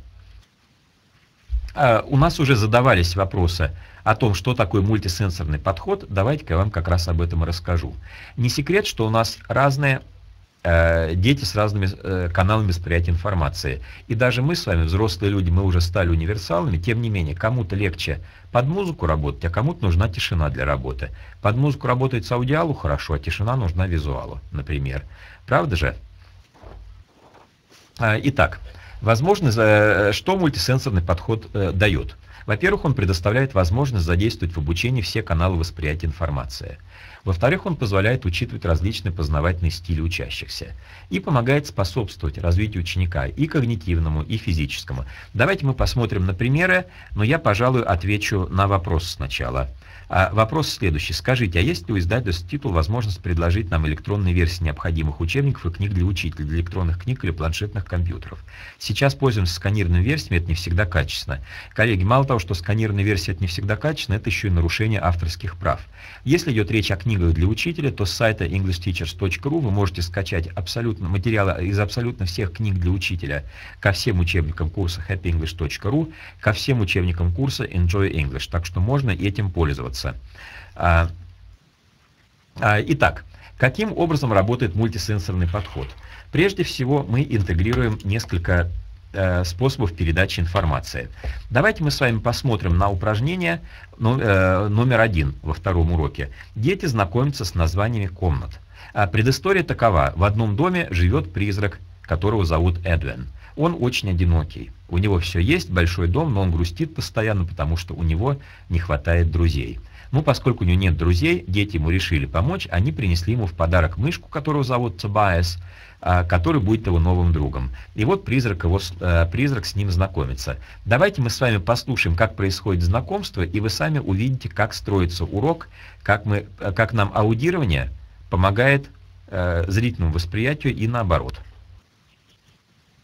Uh, у нас уже задавались вопросы о том, что такое мультисенсорный подход. Давайте-ка я вам как раз об этом и расскажу. Не секрет, что у нас разные э, дети с разными э, каналами восприятия информации. И даже мы с вами, взрослые люди, мы уже стали универсалами. Тем не менее, кому-то легче под музыку работать, а кому-то нужна тишина для работы. Под музыку работает с аудиалу хорошо, а тишина нужна визуалу, например. Правда же? Uh, итак. Возможно, что мультисенсорный подход э, дает? Во-первых, он предоставляет возможность задействовать в обучении все каналы восприятия информации. Во-вторых, он позволяет учитывать различные познавательные стили учащихся и помогает способствовать развитию ученика и когнитивному, и физическому. Давайте мы посмотрим на примеры, но я, пожалуй, отвечу на вопрос сначала. А вопрос следующий. Скажите, а есть ли у издательства «Титул» возможность предложить нам электронные версии необходимых учебников и книг для учителей, для электронных книг или планшетных компьютеров? Сейчас пользуемся сканированными версиями, это не всегда качественно. Коллеги, мало того, что сканированные версии это не всегда качественно, это еще и нарушение авторских прав. Если идет речь о книгах для учителя, то с сайта инглиш тичерс точка ру вы можете скачать абсолютно материалы из абсолютно всех книг для учителя ко всем учебникам курса хэппи инглиш точка ру, ко всем учебникам курса Enjoy English, так что можно этим пользоваться. Итак, каким образом работает мультисенсорный подход? Прежде всего, мы интегрируем несколько э, способов передачи информации. Давайте мы с вами посмотрим на упражнение ну, э, номер один во втором уроке. Дети знакомятся с названиями комнат. А предыстория такова. В одном доме живет призрак, которого зовут Эдвин. Он очень одинокий. У него все есть, большой дом, но он грустит постоянно, потому что у него не хватает друзей. Ну, поскольку у него нет друзей, дети ему решили помочь, они принесли ему в подарок мышку, которую зовут Тобайас, который будет его новым другом. И вот призрак, его, призрак с ним знакомится. Давайте мы с вами послушаем, как происходит знакомство, и вы сами увидите, как строится урок, как, мы, как нам аудирование помогает э, зрительному восприятию и наоборот.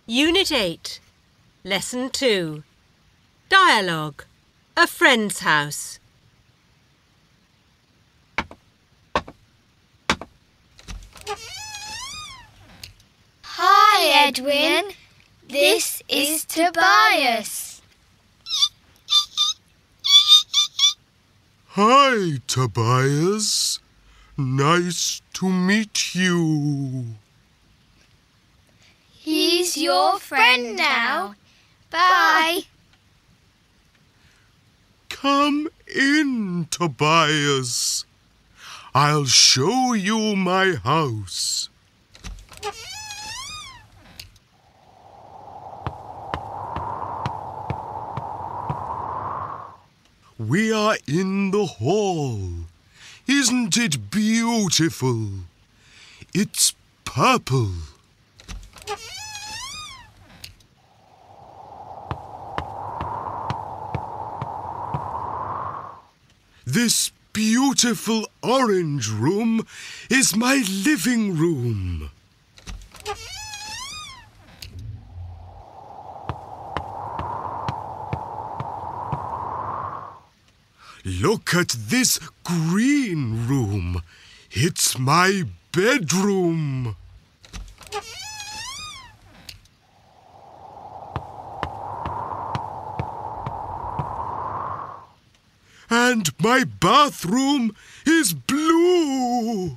Unit eight, Lesson two. Dialogue. A friend's house. Hi, Edwin. This is Tobias. Hi, Tobias. Nice to meet you. He's your friend now. Bye. Come in, Tobias. I'll show you my house. We are in the hall. Isn't it beautiful? It's purple. This beautiful orange room is my living room. Look at this green room. It's my bedroom. And my bathroom is blue.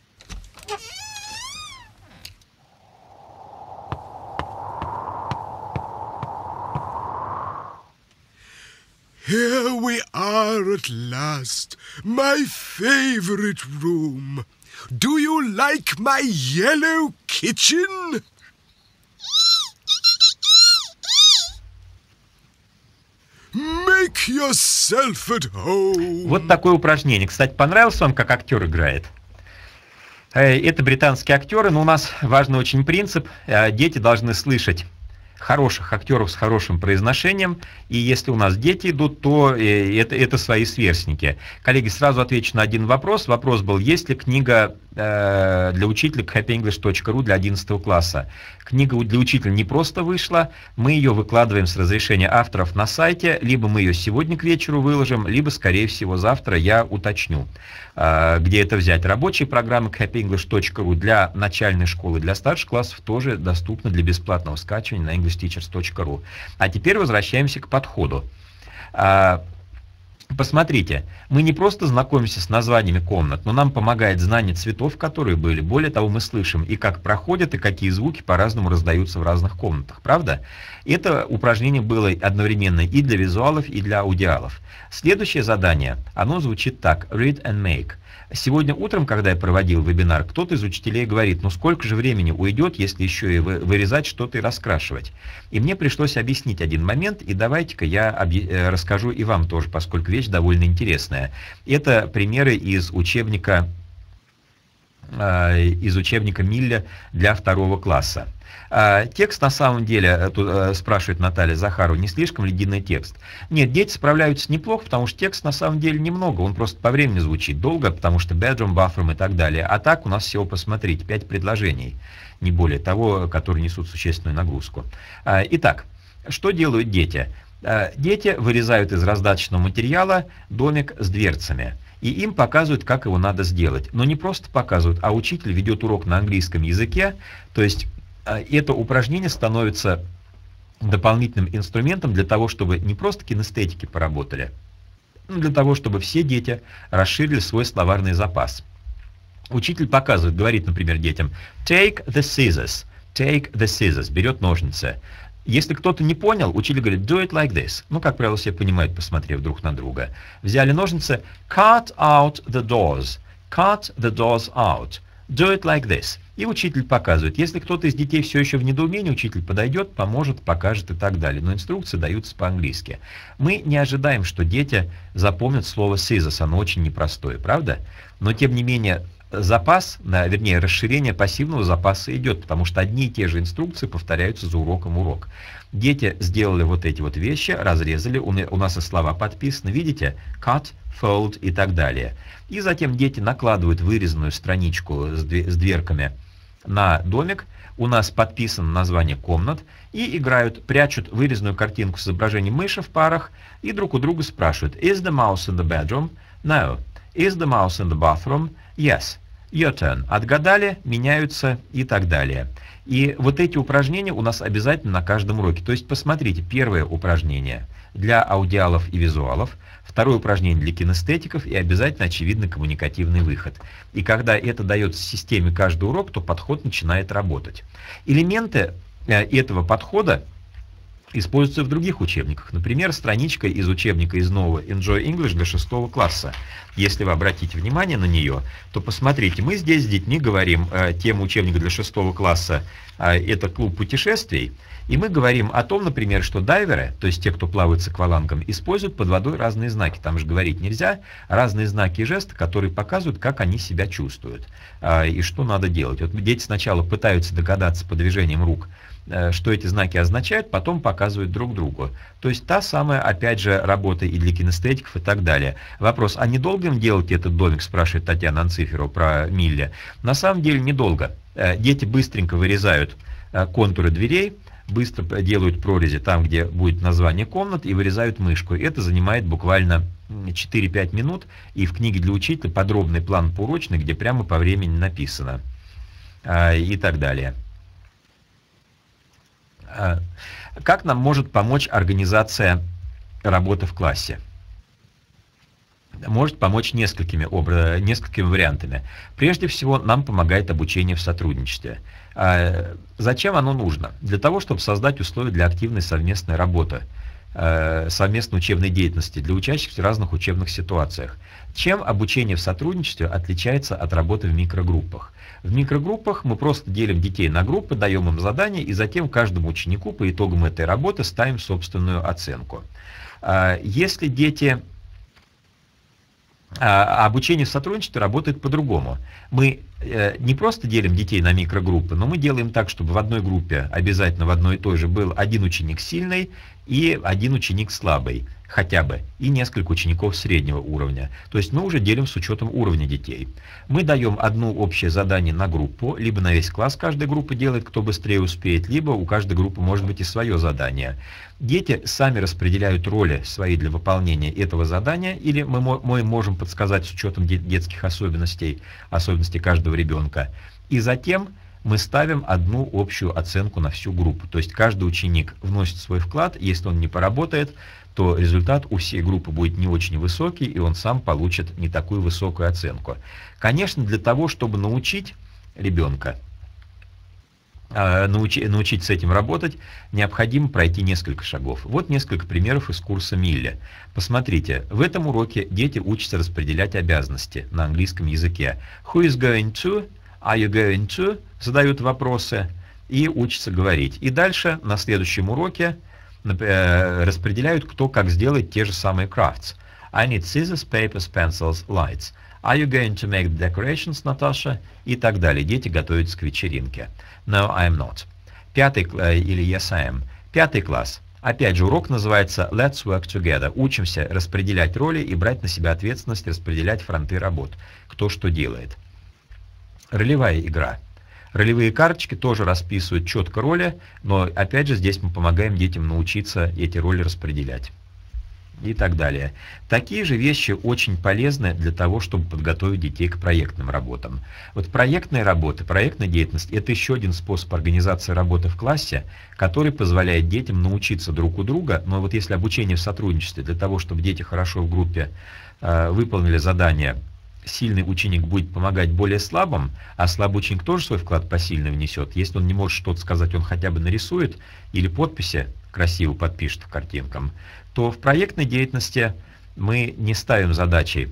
Here we are at last, my favorite room. Do you like my yellow kitchen? Make yourself at home. Вот такое упражнение. Кстати, понравилось вам, как актер играет? Это британские актеры, но у нас важный очень принцип. Дети должны слышать хороших актеров с хорошим произношением, и если у нас дети идут, то это, это свои сверстники. Коллеги, сразу отвечу на один вопрос. Вопрос был, есть ли книга э, для учителя happy english точка ru для одиннадцатого класса. Книга для учителя не просто вышла, мы ее выкладываем с разрешения авторов на сайте, либо мы ее сегодня к вечеру выложим, либо, скорее всего, завтра я уточню, э, где это взять. Рабочие программы happy english точка ru для начальной школы, для старших классов тоже доступны для бесплатного скачивания на english teachers точка ru. А теперь возвращаемся к подходу. Посмотрите, мы не просто знакомимся с названиями комнат, но нам помогает знание цветов, которые были. Более того, мы слышим и как проходят, и какие звуки по-разному раздаются в разных комнатах, правда? Это упражнение было одновременно и для визуалов, и для аудиалов. Следующее задание, оно звучит так: read and make. Сегодня утром, когда я проводил вебинар, кто-то из учителей говорит, ну сколько же времени уйдет, если еще и вырезать что-то и раскрашивать. И мне пришлось объяснить один момент, и давайте-ка я расскажу и вам тоже, поскольку вещь довольно интересная. Это примеры из учебника, из учебника Милля для второго класса. Текст на самом деле, тут спрашивает Наталья Захарова, не слишком ли длинный текст? Нет, дети справляются неплохо, потому что текст на самом деле немного, он просто по времени звучит долго, потому что bedroom, bathroom и так далее. А так у нас всего, посмотрите, пять предложений, не более того, которые несут существенную нагрузку. Итак, что делают дети? Дети вырезают из раздаточного материала домик с дверцами. И им показывают, как его надо сделать. Но не просто показывают, а учитель ведет урок на английском языке, то есть это упражнение становится дополнительным инструментом для того, чтобы не просто кинестетики поработали, но для того, чтобы все дети расширили свой словарный запас. Учитель показывает, говорит, например, детям take the scissors, take the scissors, берет ножницы. Если кто-то не понял, учитель говорит do it like this. Ну, как правило, все понимают, посмотрев друг на друга. Взяли ножницы, cut out the doors, cut the doors out, do it like this. И учитель показывает. Если кто-то из детей все еще в недоумении, учитель подойдет, поможет, покажет и так далее. Но инструкции даются по-английски. Мы не ожидаем, что дети запомнят слово scissors, оно очень непростое, правда? Но тем не менее запас, вернее расширение пассивного запаса идет, потому что одни и те же инструкции повторяются за уроком урок. Дети сделали вот эти вот вещи, разрезали, у нас и слова подписаны, видите? Cut, fold и так далее. И затем дети накладывают вырезанную страничку с дверками на домик. у нас подписано название комнат, и играют, прячут вырезанную картинку с изображением мыши в парах, и друг у друга спрашивают: Is the mouse in the bedroom? No. Is the mouse in the bathroom? Yes. Your turn. Отгадали, меняются и так далее. И вот эти упражнения у нас обязательно на каждом уроке. То есть посмотрите, первое упражнение для аудиалов и визуалов, второе упражнение для кинестетиков и обязательно очевидный коммуникативный выход. И когда это дается системе каждый урок, то подход начинает работать. Элементы этого подхода используются в других учебниках. Например, страничка из учебника из нового Enjoy English для шестого класса. Если вы обратите внимание на нее, то посмотрите, мы здесь с детьми говорим, э, тема учебника для шестого класса э, это клуб путешествий, и мы говорим о том, например, что дайверы, то есть те, кто плавает с аквалангом, используют под водой разные знаки. Там же говорить нельзя, разные знаки и жесты, которые показывают, как они себя чувствуют э, и что надо делать. Вот дети сначала пытаются догадаться по движениям рук, что эти знаки означают, потом показывают друг другу. То есть та самая, опять же, работа и для кинестетиков и так далее. Вопрос: а недолго им делать этот домик, спрашивает Татьяна Анциферова про Милля. На самом деле недолго. Дети быстренько вырезают контуры дверей, быстро делают прорези там, где будет название комнат, и вырезают мышку. Это занимает буквально четыре-пять минут, и в книге для учителя подробный план поурочный, где прямо по времени написано и так далее. Как нам может помочь организация работы в классе? Может помочь несколькими, образ... несколькими вариантами. Прежде всего, нам помогает обучение в сотрудничестве. Зачем оно нужно? Для того, чтобы создать условия для активной совместной работы, совместной учебной деятельности для учащихся в разных учебных ситуациях. Чем обучение в сотрудничестве отличается от работы в микрогруппах? В микрогруппах мы просто делим детей на группы, даем им задания, и затем каждому ученику по итогам этой работы ставим собственную оценку. Если дети... Обучение в сотрудничестве работает по-другому. Мы не просто делим детей на микрогруппы, но мы делаем так, чтобы в одной группе обязательно в одной и той же был один ученик сильный и один ученик слабый, хотя бы, и несколько учеников среднего уровня. То есть мы уже делим с учетом уровня детей. Мы даем одно общее задание на группу, либо на весь класс каждая группа делает, кто быстрее успеет, либо у каждой группы может быть и свое задание. Дети сами распределяют роли свои для выполнения этого задания, или мы, мы можем подсказать с учетом детских особенностей, особенностей каждого ребенка. И затем мы ставим одну общую оценку на всю группу. То есть каждый ученик вносит свой вклад, если он не поработает, то результат у всей группы будет не очень высокий, и он сам получит не такую высокую оценку. Конечно, для того, чтобы научить ребенка, научить, научить с этим работать, необходимо пройти несколько шагов. Вот несколько примеров из курса Милля. Посмотрите, в этом уроке дети учатся распределять обязанности на английском языке. Who is going to? Are you going to? Задают вопросы и учатся говорить. И дальше на следующем уроке распределяют, кто как сделает те же самые crafts. I need scissors, papers, pencils, lights. Are you going to make the decorations, Natasha? И так далее. Дети готовятся к вечеринке. No, I am not. Пятый, или yes, I am. Пятый класс. Опять же, урок называется Let's work together. Учимся распределять роли и брать на себя ответственность, распределять фронты работ. Кто что делает. Ролевая игра. Ролевые карточки тоже расписывают четко роли, но опять же здесь мы помогаем детям научиться эти роли распределять. И так далее. Такие же вещи очень полезны для того, чтобы подготовить детей к проектным работам. Вот проектные работы, проектная деятельность – это еще один способ организации работы в классе, который позволяет детям научиться друг у друга. Но вот если обучение в сотрудничестве для того, чтобы дети хорошо в группе э, выполнили задание, сильный ученик будет помогать более слабым, а слабый ученик тоже свой вклад посильный внесет. Если он не может что-то сказать, он хотя бы нарисует или подписи красиво подпишет к картинкам, то в проектной деятельности мы не ставим задачей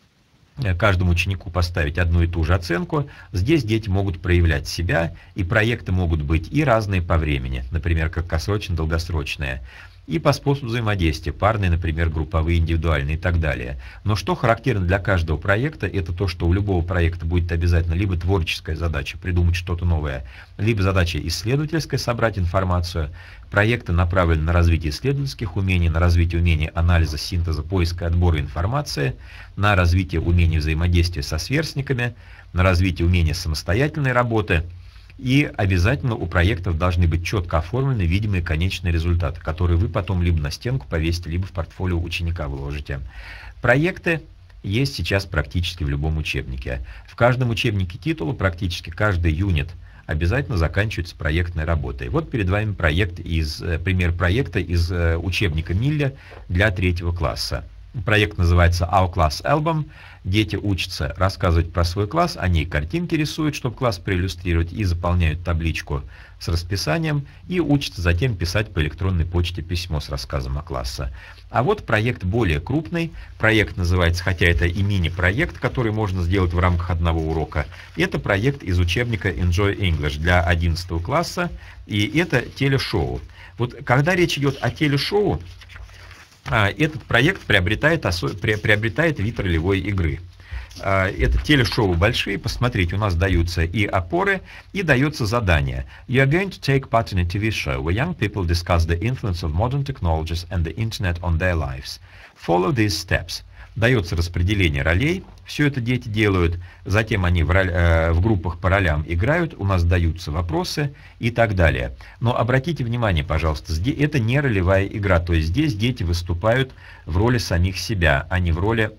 каждому ученику поставить одну и ту же оценку. Здесь дети могут проявлять себя, и проекты могут быть и разные по времени, например, краткосрочные, долгосрочные, и по способу взаимодействия, парные, например, групповые, индивидуальные и так далее. Но что характерно для каждого проекта, это то, что у любого проекта будет обязательно либо творческая задача, придумать что-то новое, либо задача исследовательская, собрать информацию. Проекты направлены на развитие исследовательских умений, на развитие умений анализа, синтеза, поиска и отбора информации, на развитие умений взаимодействия со сверстниками, на развитие умения самостоятельной работы. И обязательно у проектов должны быть четко оформлены видимые конечные результаты, которые вы потом либо на стенку повесите, либо в портфолио ученика вложите. Проекты есть сейчас практически в любом учебнике. В каждом учебнике титула практически каждый юнит обязательно заканчивается проектной работой. Вот перед вами проект из, пример проекта из учебника Милля для третьего класса. Проект называется Our Class Album. Дети учатся рассказывать про свой класс, они картинки рисуют, чтобы класс проиллюстрировать, и заполняют табличку с расписанием, и учатся затем писать по электронной почте письмо с рассказом о классе. А вот проект более крупный. Проект называется, хотя это и мини-проект, который можно сделать в рамках одного урока. Это проект из учебника Enjoy English для одиннадцатого класса, и это телешоу. Вот когда речь идет о телешоу, этот проект приобретает, приобретает вид ролевой игры. Это телешоу большие, посмотрите, у нас даются и опоры, и дается задание. You are going to take part in a ти ви show where young people discuss the influence of modern technologies and the internet on their lives. Follow these steps. Дается распределение ролей, все это дети делают, затем они в, роль, э, в группах по ролям играют, у нас даются вопросы и так далее. Но обратите внимание, пожалуйста, это не ролевая игра, то есть здесь дети выступают в роли самих себя, а не в роли,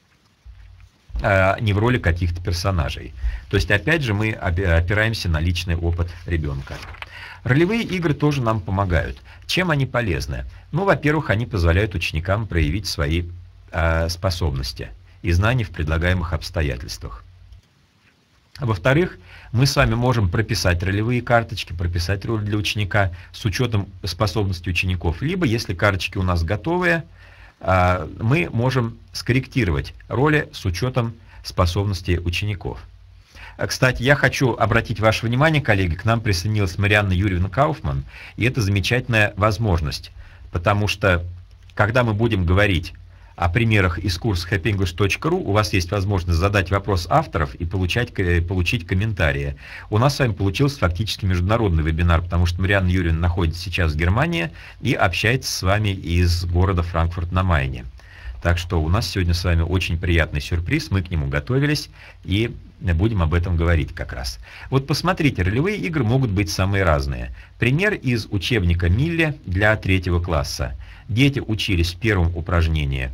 э, не в роли каких-то персонажей. То есть опять же мы опираемся на личный опыт ребенка. Ролевые игры тоже нам помогают. Чем они полезны? Ну, во-первых, они позволяют ученикам проявить свои способности и знания в предлагаемых обстоятельствах. Во-вторых, мы с вами можем прописать ролевые карточки, прописать роль для ученика с учетом способностей учеников. Либо, если карточки у нас готовые, мы можем скорректировать роли с учетом способностей учеников. Кстати, я хочу обратить ваше внимание, коллеги, к нам присоединилась Марианна Юрьевна Кауфман, и это замечательная возможность, потому что, когда мы будем говорить о примерах из курса хэппи инглиш точка ру, у вас есть возможность задать вопрос авторов и получать, получить комментарии. У нас с вами получился фактически международный вебинар, потому что Марианна Юрьевна находится сейчас в Германии и общается с вами из города Франкфурт на Майне. Так что у нас сегодня с вами очень приятный сюрприз, мы к нему готовились и будем об этом говорить как раз. Вот посмотрите, ролевые игры могут быть самые разные. Пример из учебника Милля для третьего класса. Дети учились в первом упражнении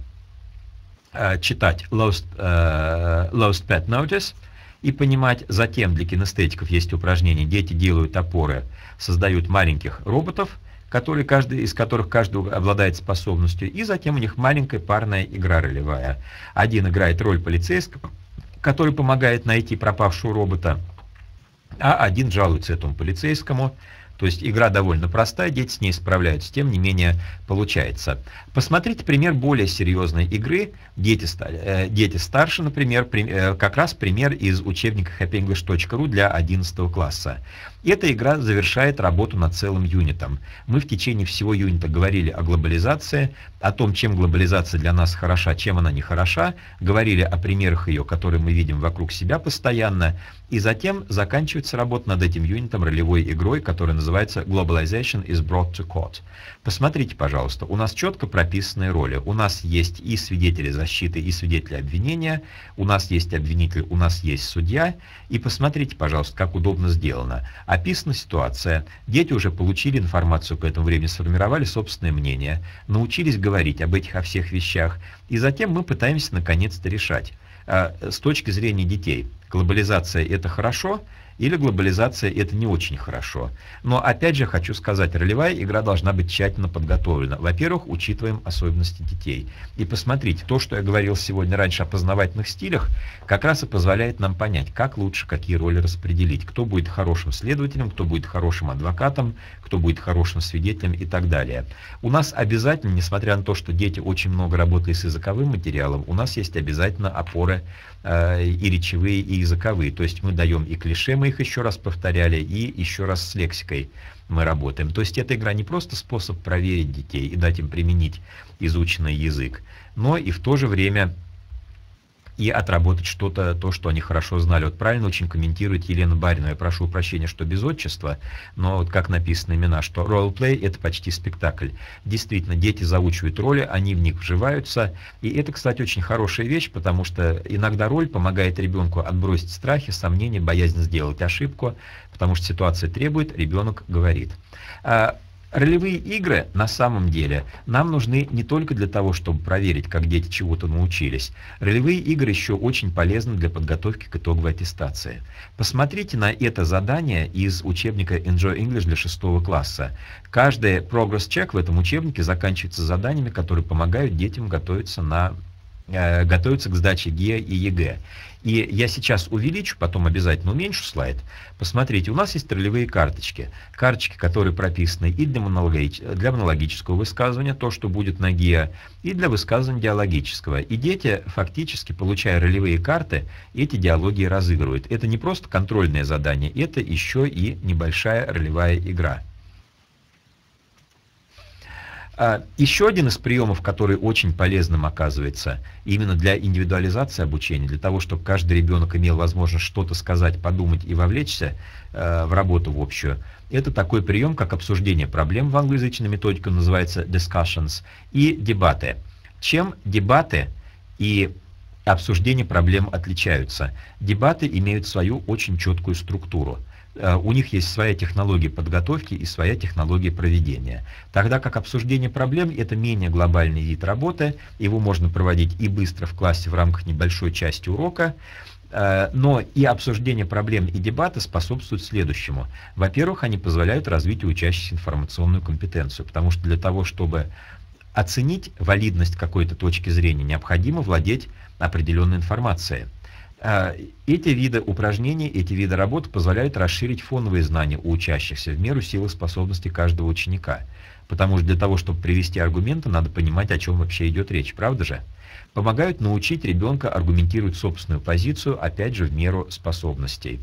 читать Lost, uh, Lost Pet Notice и понимать. Затем для кинестетиков есть упражнения. Дети делают опоры, создают маленьких роботов, которые, каждый, из которых каждый обладает способностью, и затем у них маленькая парная игра ролевая. Один играет роль полицейского, который помогает найти пропавшего робота, а один жалуется этому полицейскому. То есть игра довольно простая, дети с ней справляются, тем не менее получается. Посмотрите пример более серьезной игры. Дети, э, дети старше, например, при, э, как раз пример из учебника хэппи инглиш точка ру для одиннадцатого класса. Эта игра завершает работу над целым юнитом. Мы в течение всего юнита говорили о глобализации, о том, чем глобализация для нас хороша, чем она не хороша, говорили о примерах ее, которые мы видим вокруг себя постоянно, и затем заканчивается работа над этим юнитом ролевой игрой, которая называется Globalization is brought to court. Посмотрите, пожалуйста, у нас четко прописанные роли. У нас есть и свидетели защиты, и свидетели обвинения, у нас есть обвинитель, у нас есть судья, и посмотрите, пожалуйста, как удобно сделано. Описана ситуация, дети уже получили информацию к этому времени, сформировали собственное мнение, научились говорить об этих, о всех вещах, и затем мы пытаемся наконец-то решать. С точки зрения детей, глобализация — это хорошо, или глобализация — это не очень хорошо. Но опять же хочу сказать, ролевая игра должна быть тщательно подготовлена. Во-первых, учитываем особенности детей. И посмотрите, то, что я говорил сегодня раньше о познавательных стилях, как раз и позволяет нам понять, как лучше какие роли распределить. Кто будет хорошим следователем, кто будет хорошим адвокатом, кто будет хорошим свидетелем и так далее. У нас обязательно, несмотря на то, что дети очень много работали с языковым материалом, у нас есть обязательно опоры э, и речевые, и языковые. То есть мы даем и клише, мы их еще раз повторяли, и еще раз с лексикой мы работаем. То есть эта игра не просто способ проверить детей и дать им применить изученный язык, но и в то же время и отработать что-то, то, что они хорошо знали. Вот правильно очень комментирует Елена Баринова, я прошу прощения, что без отчества, но вот как написано имена, что ролл-плей — это почти спектакль. Действительно, дети заучивают роли, они в них вживаются, и это, кстати, очень хорошая вещь, потому что иногда роль помогает ребенку отбросить страхи, сомнения, боязнь сделать ошибку, потому что ситуация требует, ребенок говорит. Ролевые игры на самом деле нам нужны не только для того, чтобы проверить, как дети чего-то научились. Ролевые игры еще очень полезны для подготовки к итоговой аттестации. Посмотрите на это задание из учебника Enjoy English для шестого класса. Каждый progress check в этом учебнике заканчивается заданиями, которые помогают детям готовиться, на, э, готовиться к сдаче ГИА и ЕГЭ. И я сейчас увеличу, потом обязательно уменьшу слайд. Посмотрите, у нас есть ролевые карточки. Карточки, которые прописаны и для, монологи... для монологического высказывания, то, что будет на ГИА, и для высказывания диалогического. И дети, фактически, получая ролевые карты, эти диалоги разыгрывают. Это не просто контрольное задание, это еще и небольшая ролевая игра. Еще один из приемов, который очень полезным оказывается именно для индивидуализации обучения, для того, чтобы каждый ребенок имел возможность что-то сказать, подумать и вовлечься э, в работу в общую, это такой прием, как обсуждение проблем, в англоязычной методике называется discussions, и дебаты. Чем дебаты и обсуждение проблем отличаются? Дебаты имеют свою очень четкую структуру. У них есть своя технология подготовки и своя технология проведения. Тогда как обсуждение проблем – это менее глобальный вид работы, его можно проводить и быстро в классе в рамках небольшой части урока, но и обсуждение проблем и дебаты способствуют следующему. Во-первых, они позволяют развить у учащихся информационную компетенцию, потому что для того, чтобы оценить валидность какой-то точки зрения, необходимо владеть определенной информацией. Эти виды упражнений, эти виды работы позволяют расширить фоновые знания у учащихся в меру силы способностей каждого ученика. Потому что для того, чтобы привести аргументы, надо понимать, о чем вообще идет речь, правда же? Помогают научить ребенка аргументировать собственную позицию, опять же, в меру способностей.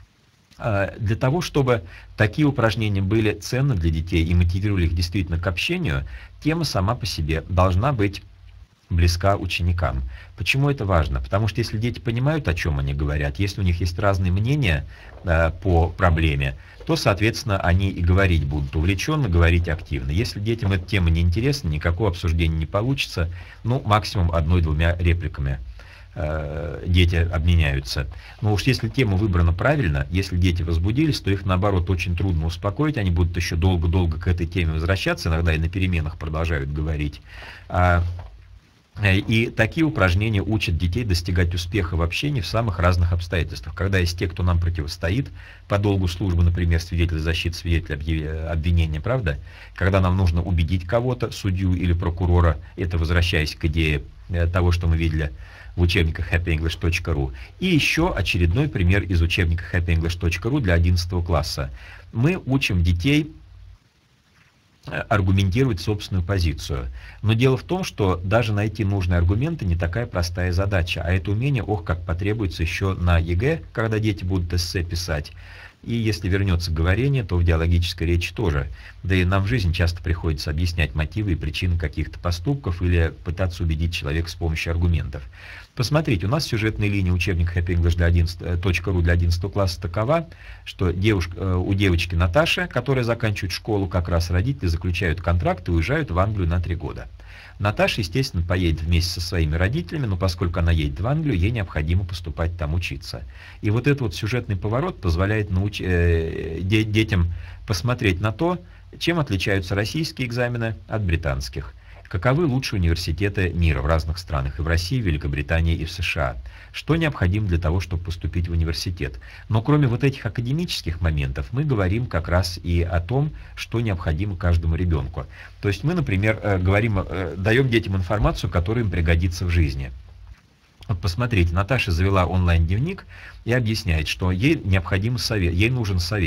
Для того, чтобы такие упражнения были ценны для детей и мотивировали их действительно к общению, тема сама по себе должна быть близка ученикам. Почему это важно? Потому что если дети понимают, о чем они говорят, если у них есть разные мнения э, по проблеме, то, соответственно, они и говорить будут увлеченно, говорить активно. Если детям эта тема не интересна, никакого обсуждения не получится, ну, максимум одной-двумя репликами э, дети обменяются. Но уж если тема выбрана правильно, если дети возбудились, то их, наоборот, очень трудно успокоить, они будут еще долго-долго к этой теме возвращаться, иногда и на переменах продолжают говорить. А И такие упражнения учат детей достигать успеха в общении в самых разных обстоятельствах. Когда есть те, кто нам противостоит, по долгу службы, например, свидетель защиты, свидетель обвинения, правда? Когда нам нужно убедить кого-то, судью или прокурора, это возвращаясь к идее того, что мы видели в учебниках happy english точка ru. И еще очередной пример из учебника happy english точка ru для одиннадцатого класса. Мы учим детей аргументировать собственную позицию. Но дело в том, что даже найти нужные аргументы не такая простая задача, а это умение, ох, как потребуется еще на ЕГЭ, когда дети будут эссе писать. И если вернется говорение, то в диалогической речи тоже. Да и нам в жизни часто приходится объяснять мотивы и причины каких-то поступков или пытаться убедить человека с помощью аргументов. Посмотрите, у нас сюжетная линия учебника happy english точка ru для одиннадцатого класса такова, что девушка, у девочки Наташи, которая заканчивает школу, как раз родители заключают контракт и уезжают в Англию на три года. Наташа, естественно, поедет вместе со своими родителями, но поскольку она едет в Англию, ей необходимо поступать там учиться. И вот этот вот сюжетный поворот позволяет науч... э, де детям посмотреть на то, чем отличаются российские экзамены от британских. Каковы лучшие университеты мира в разных странах, и в России, в Великобритании, и в США. Что необходимо для того, чтобы поступить в университет. Но кроме вот этих академических моментов, мы говорим как раз и о том, что необходимо каждому ребенку. То есть мы, например, говорим, даем детям информацию, которая им пригодится в жизни. Вот посмотрите, Наташа завела онлайн-дневник и объясняет, что ей необходим совет, ей нужен совет.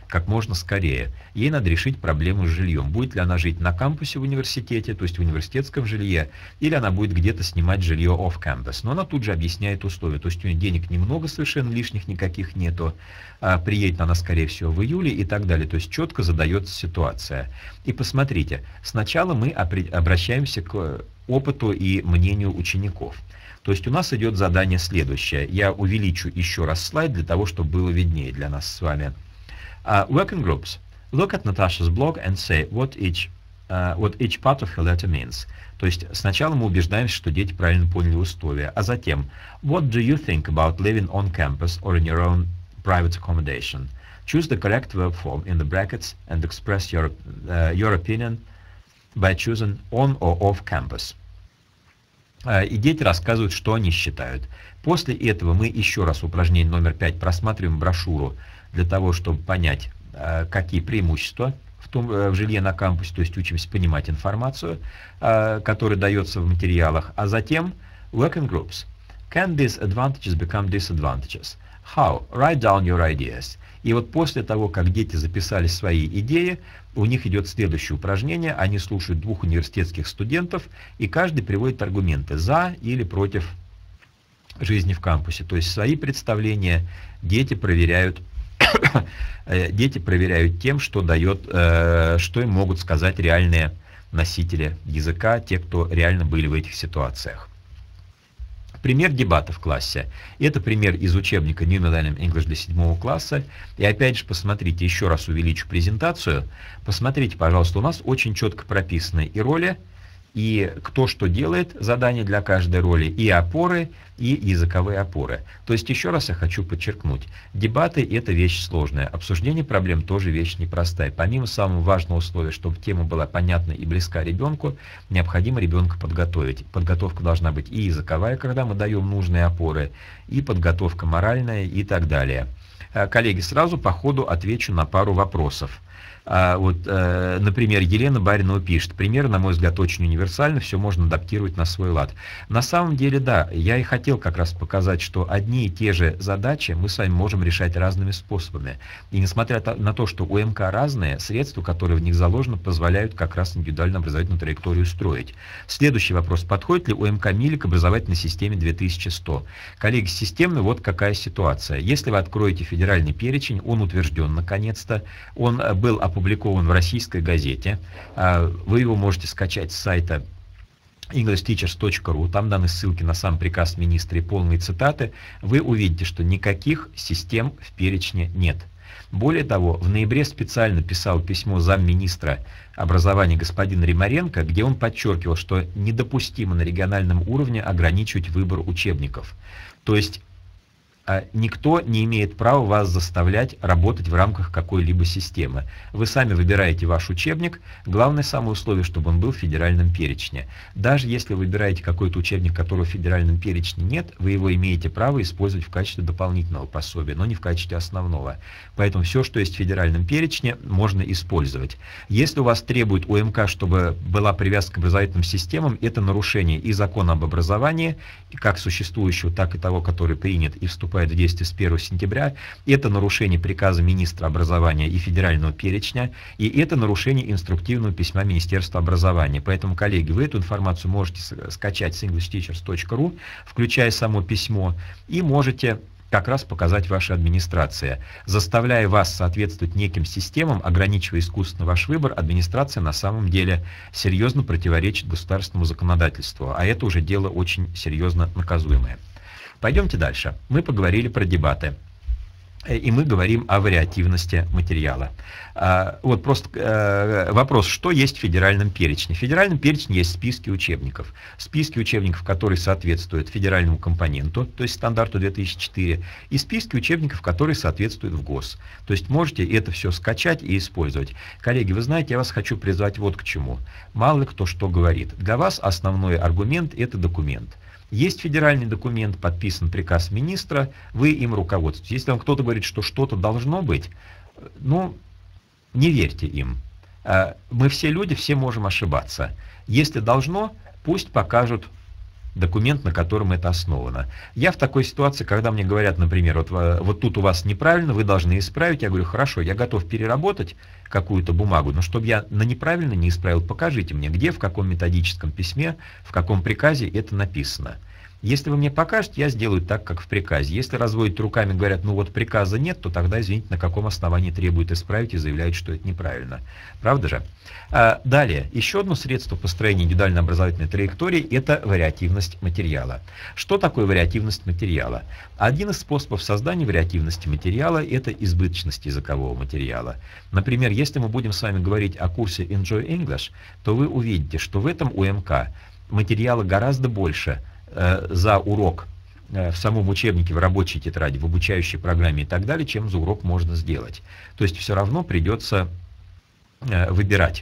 как можно скорее. Ей надо решить проблему с жильем. Будет ли она жить на кампусе в университете, то есть в университетском жилье, или она будет где-то снимать жилье off-campus. Но она тут же объясняет условия. То есть у нее денег немного, совершенно лишних никаких нету. А приедет она, скорее всего, в июле и так далее. То есть четко задается ситуация. И посмотрите, сначала мы обращаемся к опыту и мнению учеников. То есть у нас идет задание следующее. Я увеличу еще раз слайд для того, чтобы было виднее для нас с вами. Uh, working groups. Look at Natasha's blog and say what each, uh, what each part of her letter means. То есть сначала мы убеждаемся, что дети правильно поняли условия, а затем what do you think about living on campus or in your own private accommodation? Choose the correct verb form in the brackets and express your, uh, your opinion by choosing on or off campus. И дети рассказывают, что они считают. После этого мы еще раз упражнение номер пять просматриваем брошюру для того, чтобы понять, какие преимущества в, том, в жилье на кампусе, то есть учимся понимать информацию, которая дается в материалах, а затем working groups. Can these advantages become disadvantages? How? Write down your ideas. И вот после того, как дети записали свои идеи, у них идет следующее упражнение. Они слушают двух университетских студентов, и каждый приводит аргументы за или против жизни в кампусе. То есть свои представления дети проверяют, дети проверяют тем, что дает, что им могут сказать реальные носители языка, те, кто реально были в этих ситуациях. Пример дебата в классе. Это пример из учебника New Millennium English для седьмого класса. И опять же, посмотрите, еще раз увеличу презентацию. Посмотрите, пожалуйста, у нас очень четко прописаны и роли, и кто что делает, задание для каждой роли, и опоры, и языковые опоры. То есть, еще раз я хочу подчеркнуть, дебаты – это вещь сложная, обсуждение проблем тоже вещь непростая. Помимо самого важного условия, чтобы тема была понятна и близка ребенку, необходимо ребенка подготовить. Подготовка должна быть и языковая, когда мы даем нужные опоры, и подготовка моральная и так далее. Коллеги, сразу по ходу отвечу на пару вопросов. Вот, э, например, Елена Баринова пишет, пример, на мой взгляд, очень универсальный, все можно адаптировать на свой лад. На самом деле, да, я и хотел как раз показать, что одни и те же задачи мы с вами можем решать разными способами. И несмотря на то, что у МК разные, средства, которые в них заложены, позволяют как раз индивидуальную образовательную траекторию строить. Следующий вопрос. Подходит ли у МК МИЛИ к образовательной системе две тысячи сто? Коллеги, системно вот какая ситуация. Если вы откроете федеральный перечень, он утвержден наконец-то, он был опубликован опубликован в российской газете. Вы его можете скачать с сайта english teachers точка ру. Там даны ссылки на сам приказ министра и полные цитаты. Вы увидите, что никаких систем в перечне нет. Более того, в ноябре специально писал письмо замминистра образования господин Римаренко, где он подчеркивал, что недопустимо на региональном уровне ограничивать выбор учебников. То есть никто не имеет права вас заставлять работать в рамках какой-либо системы. Вы сами выбираете ваш учебник. Главное самое условие, чтобы он был в федеральном перечне. Даже если вы выбираете какой-то учебник, которого в федеральном перечне нет, вы его имеете право использовать в качестве дополнительного пособия, но не в качестве основного. Поэтому все, что есть в федеральном перечне, можно использовать. Если у вас требует УМК, чтобы была привязка к образовательным системам, это нарушение и закона об образовании, как существующего, так и того, который принят и вступает в действие с первого сентября, это нарушение приказа министра образования и федерального перечня, и это нарушение инструктивного письма Министерства образования. Поэтому, коллеги, вы эту информацию можете скачать с english teachers точка ру, включая само письмо, и можете как раз показать вашей администрации. Заставляя вас соответствовать неким системам, ограничивая искусственно ваш выбор, администрация на самом деле серьезно противоречит государственному законодательству, а это уже дело очень серьезно наказуемое. Пойдемте дальше. Мы поговорили про дебаты. И мы говорим о вариативности материала. Вот просто вопрос, что есть в федеральном перечне? В федеральном перечне есть списки учебников. Списки учебников, которые соответствуют федеральному компоненту, то есть стандарту две тысячи четыре, и списки учебников, которые соответствуют в ГОС. То есть можете это все скачать и использовать. Коллеги, вы знаете, я вас хочу призвать вот к чему. Мало ли кто что говорит. Для вас основной аргумент – это документ. Есть федеральный документ, подписан приказ министра, вы им руководствуетесь. Если вам кто-то говорит, что что-то должно быть, ну, не верьте им. Мы все люди, все можем ошибаться. Если должно, пусть покажут документ, на котором это основано. Я в такой ситуации, когда мне говорят, например, вот, вот тут у вас неправильно, вы должны исправить, я говорю, хорошо, я готов переработать какую-то бумагу, но чтобы я на неправильно не исправил, покажите мне, где, в каком методическом письме, в каком приказе это написано. Если вы мне покажете, я сделаю так, как в приказе. Если разводят руками, говорят, ну вот приказа нет, то тогда, извините, на каком основании требуют исправить и заявляют, что это неправильно. Правда же? А, далее, еще одно средство построения индивидуальной образовательной траектории – это вариативность материала. Что такое вариативность материала? Один из способов создания вариативности материала – это избыточность языкового материала. Например, если мы будем с вами говорить о курсе Enjoy English, то вы увидите, что в этом УМК материала гораздо больше за урок в самом учебнике, в рабочей тетради, в обучающей программе и так далее, чем за урок можно сделать. То есть все равно придется выбирать.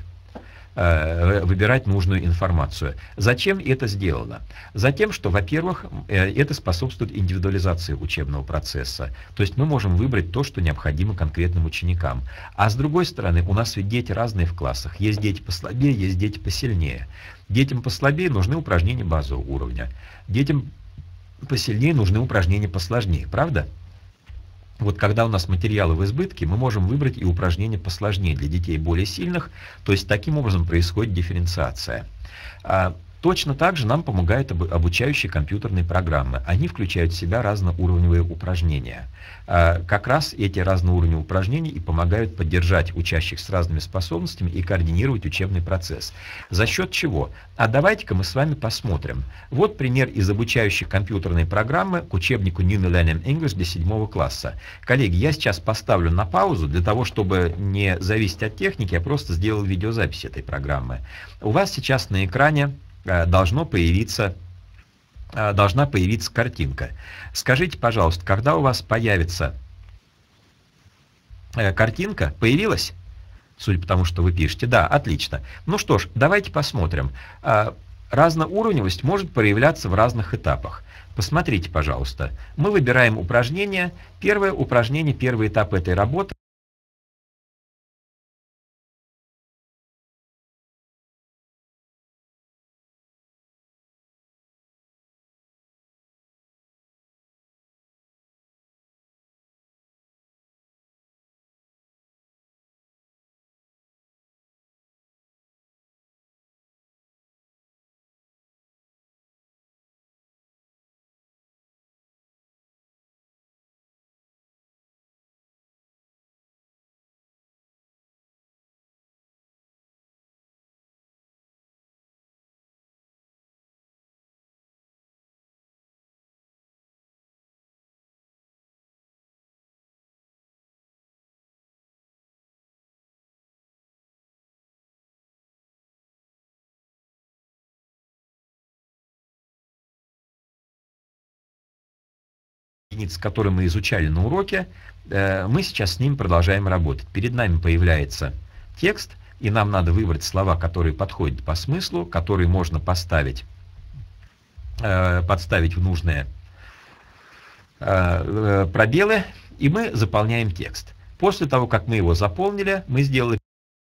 выбирать нужную информацию. Зачем это сделано? Затем, что, во-первых, это способствует индивидуализации учебного процесса. То есть мы можем выбрать то, что необходимо конкретным ученикам. А с другой стороны, у нас ведь дети разные в классах. Есть дети послабее, есть дети посильнее. Детям послабее нужны упражнения базового уровня. Детям посильнее нужны упражнения посложнее. Правда? Вот когда у нас материалы в избытке, мы можем выбрать и упражнения посложнее для детей более сильных, то есть таким образом происходит дифференциация. Точно так же нам помогают обучающие компьютерные программы. Они включают в себя разноуровневые упражнения. Как раз эти разноуровневые упражнения и помогают поддержать учащих с разными способностями и координировать учебный процесс. За счет чего? А давайте-ка мы с вами посмотрим. Вот пример из обучающей компьютерной программы к учебнику New Millennium English для седьмого класса. Коллеги, я сейчас поставлю на паузу для того, чтобы не зависеть от техники, я просто сделал видеозапись этой программы. У вас сейчас на экране должно появиться, должна появиться картинка. Скажите, пожалуйста, когда у вас появится картинка, появилась? Судя по тому, что вы пишете. Да, отлично. Ну что ж, давайте посмотрим. Разноуровневость может проявляться в разных этапах. Посмотрите, пожалуйста. Мы выбираем упражнение. Первое упражнение, первый этап этой работы. С которой мы изучали на уроке, мы сейчас с ним продолжаем работать. Перед нами появляется текст, и нам надо выбрать слова, которые подходят по смыслу, которые можно поставить, подставить в нужные пробелы, и мы заполняем текст. После того, как мы его заполнили, мы сделали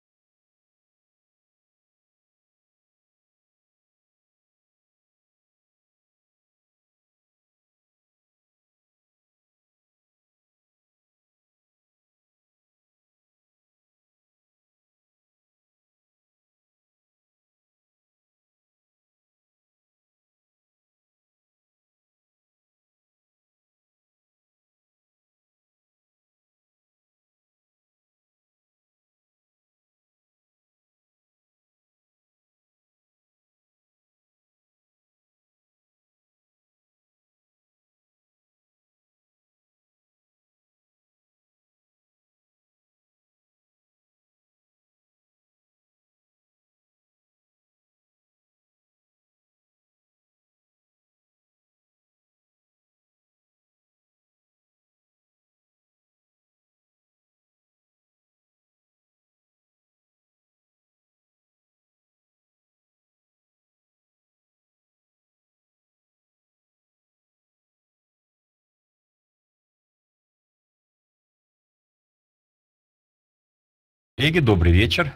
Коллеги, добрый вечер.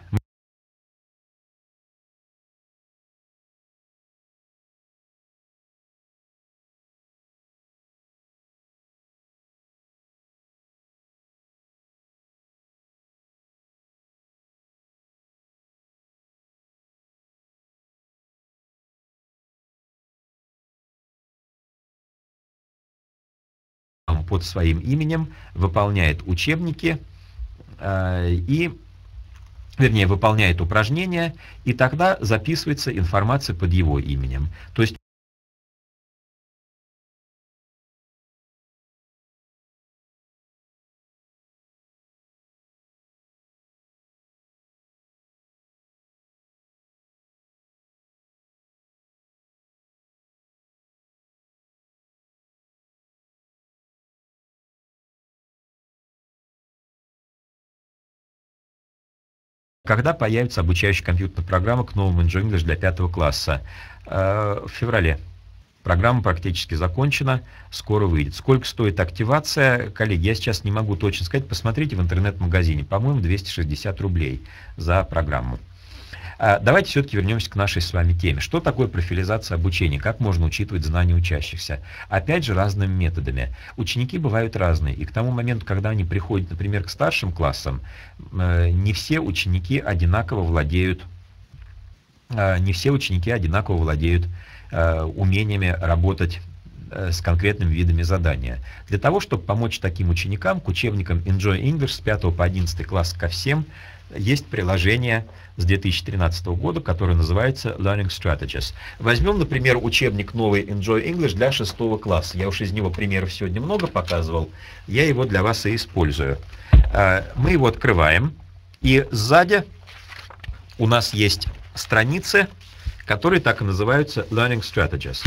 программ под своим именем, выполняет учебники э, и, вернее, выполняет упражнения, и тогда записывается информация под его именем. То есть когда появится обучающая компьютерная программа к новому Enjoy English для пятого класса? В феврале. Программа практически закончена, скоро выйдет. Сколько стоит активация? Коллеги, я сейчас не могу точно сказать. Посмотрите в интернет-магазине. По-моему, двести шестьдесят рублей за программу. Давайте все-таки вернемся к нашей с вами теме. Что такое профилизация обучения? Как можно учитывать знания учащихся? Опять же, разными методами. Ученики бывают разные, и к тому моменту, когда они приходят, например, к старшим классам, не все ученики одинаково владеют, не все ученики одинаково владеют умениями работать с конкретными видами задания. Для того, чтобы помочь таким ученикам, к учебникам Enjoy English с пятого по одиннадцатый класс ко всем, есть приложение с две тысячи тринадцатого года, которое называется Learning Strategies. Возьмем, например, учебник новый Enjoy English для шестого класса. Я уж из него примеров сегодня много показывал. Я его для вас и использую. Мы его открываем, и сзади у нас есть страницы, которые так и называются Learning Strategies.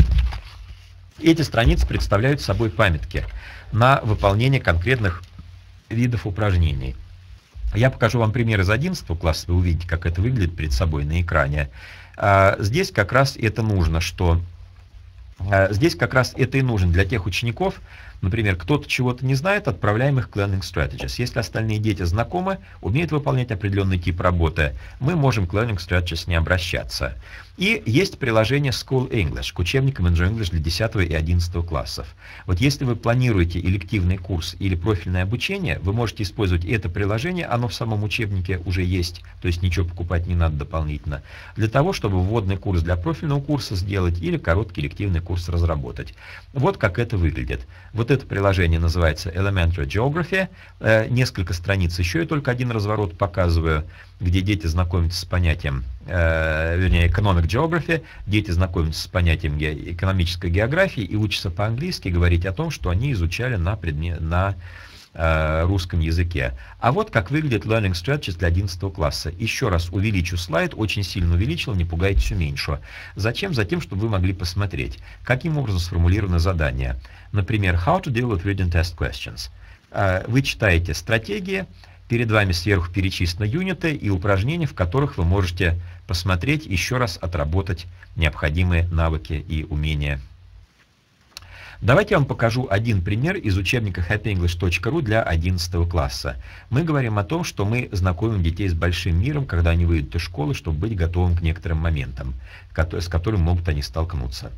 Эти страницы представляют собой памятки на выполнение конкретных видов упражнений. Я покажу вам пример из одиннадцатого класса, вы увидите, как это выглядит перед собой на экране. Здесь как раз это нужно, что... Здесь как раз это и нужно для тех учеников, например, кто-то чего-то не знает, отправляем их к Learning Strategies. Если остальные дети знакомы, умеют выполнять определенный тип работы, мы можем к Learning Strategies не обращаться. И есть приложение School English к учебникам Enjoy English для десятого и одиннадцатого классов. Вот если вы планируете элективный курс или профильное обучение, вы можете использовать это приложение, оно в самом учебнике уже есть, то есть ничего покупать не надо дополнительно, для того, чтобы вводный курс для профильного курса сделать или короткий элективный курс разработать. Вот как это выглядит. Вот это приложение называется Elementary Geography. Э, несколько страниц еще, я только один разворот показываю, где дети знакомятся с понятием, э, вернее, Economic Geography, дети знакомятся с понятием ге экономической географии и учатся по-английски говорить о том, что они изучали на, предмет, на э, русском языке. А вот как выглядит Learning Strategies для одиннадцатого класса. Еще раз увеличу слайд, очень сильно увеличил, не пугайтесь, уменьшу. Зачем? Затем, чтобы вы могли посмотреть, каким образом сформулировано задание. Например, How to deal with written test questions. Э, вы читаете стратегии, перед вами сверху перечислены юниты и упражнения, в которых вы можете посмотреть, еще раз отработать необходимые навыки и умения. Давайте я вам покажу один пример из учебника happy english точка ру для одиннадцатого класса. Мы говорим о том, что мы знакомим детей с большим миром, когда они выйдут из школы, чтобы быть готовым к некоторым моментам, с которыми могут они столкнуться.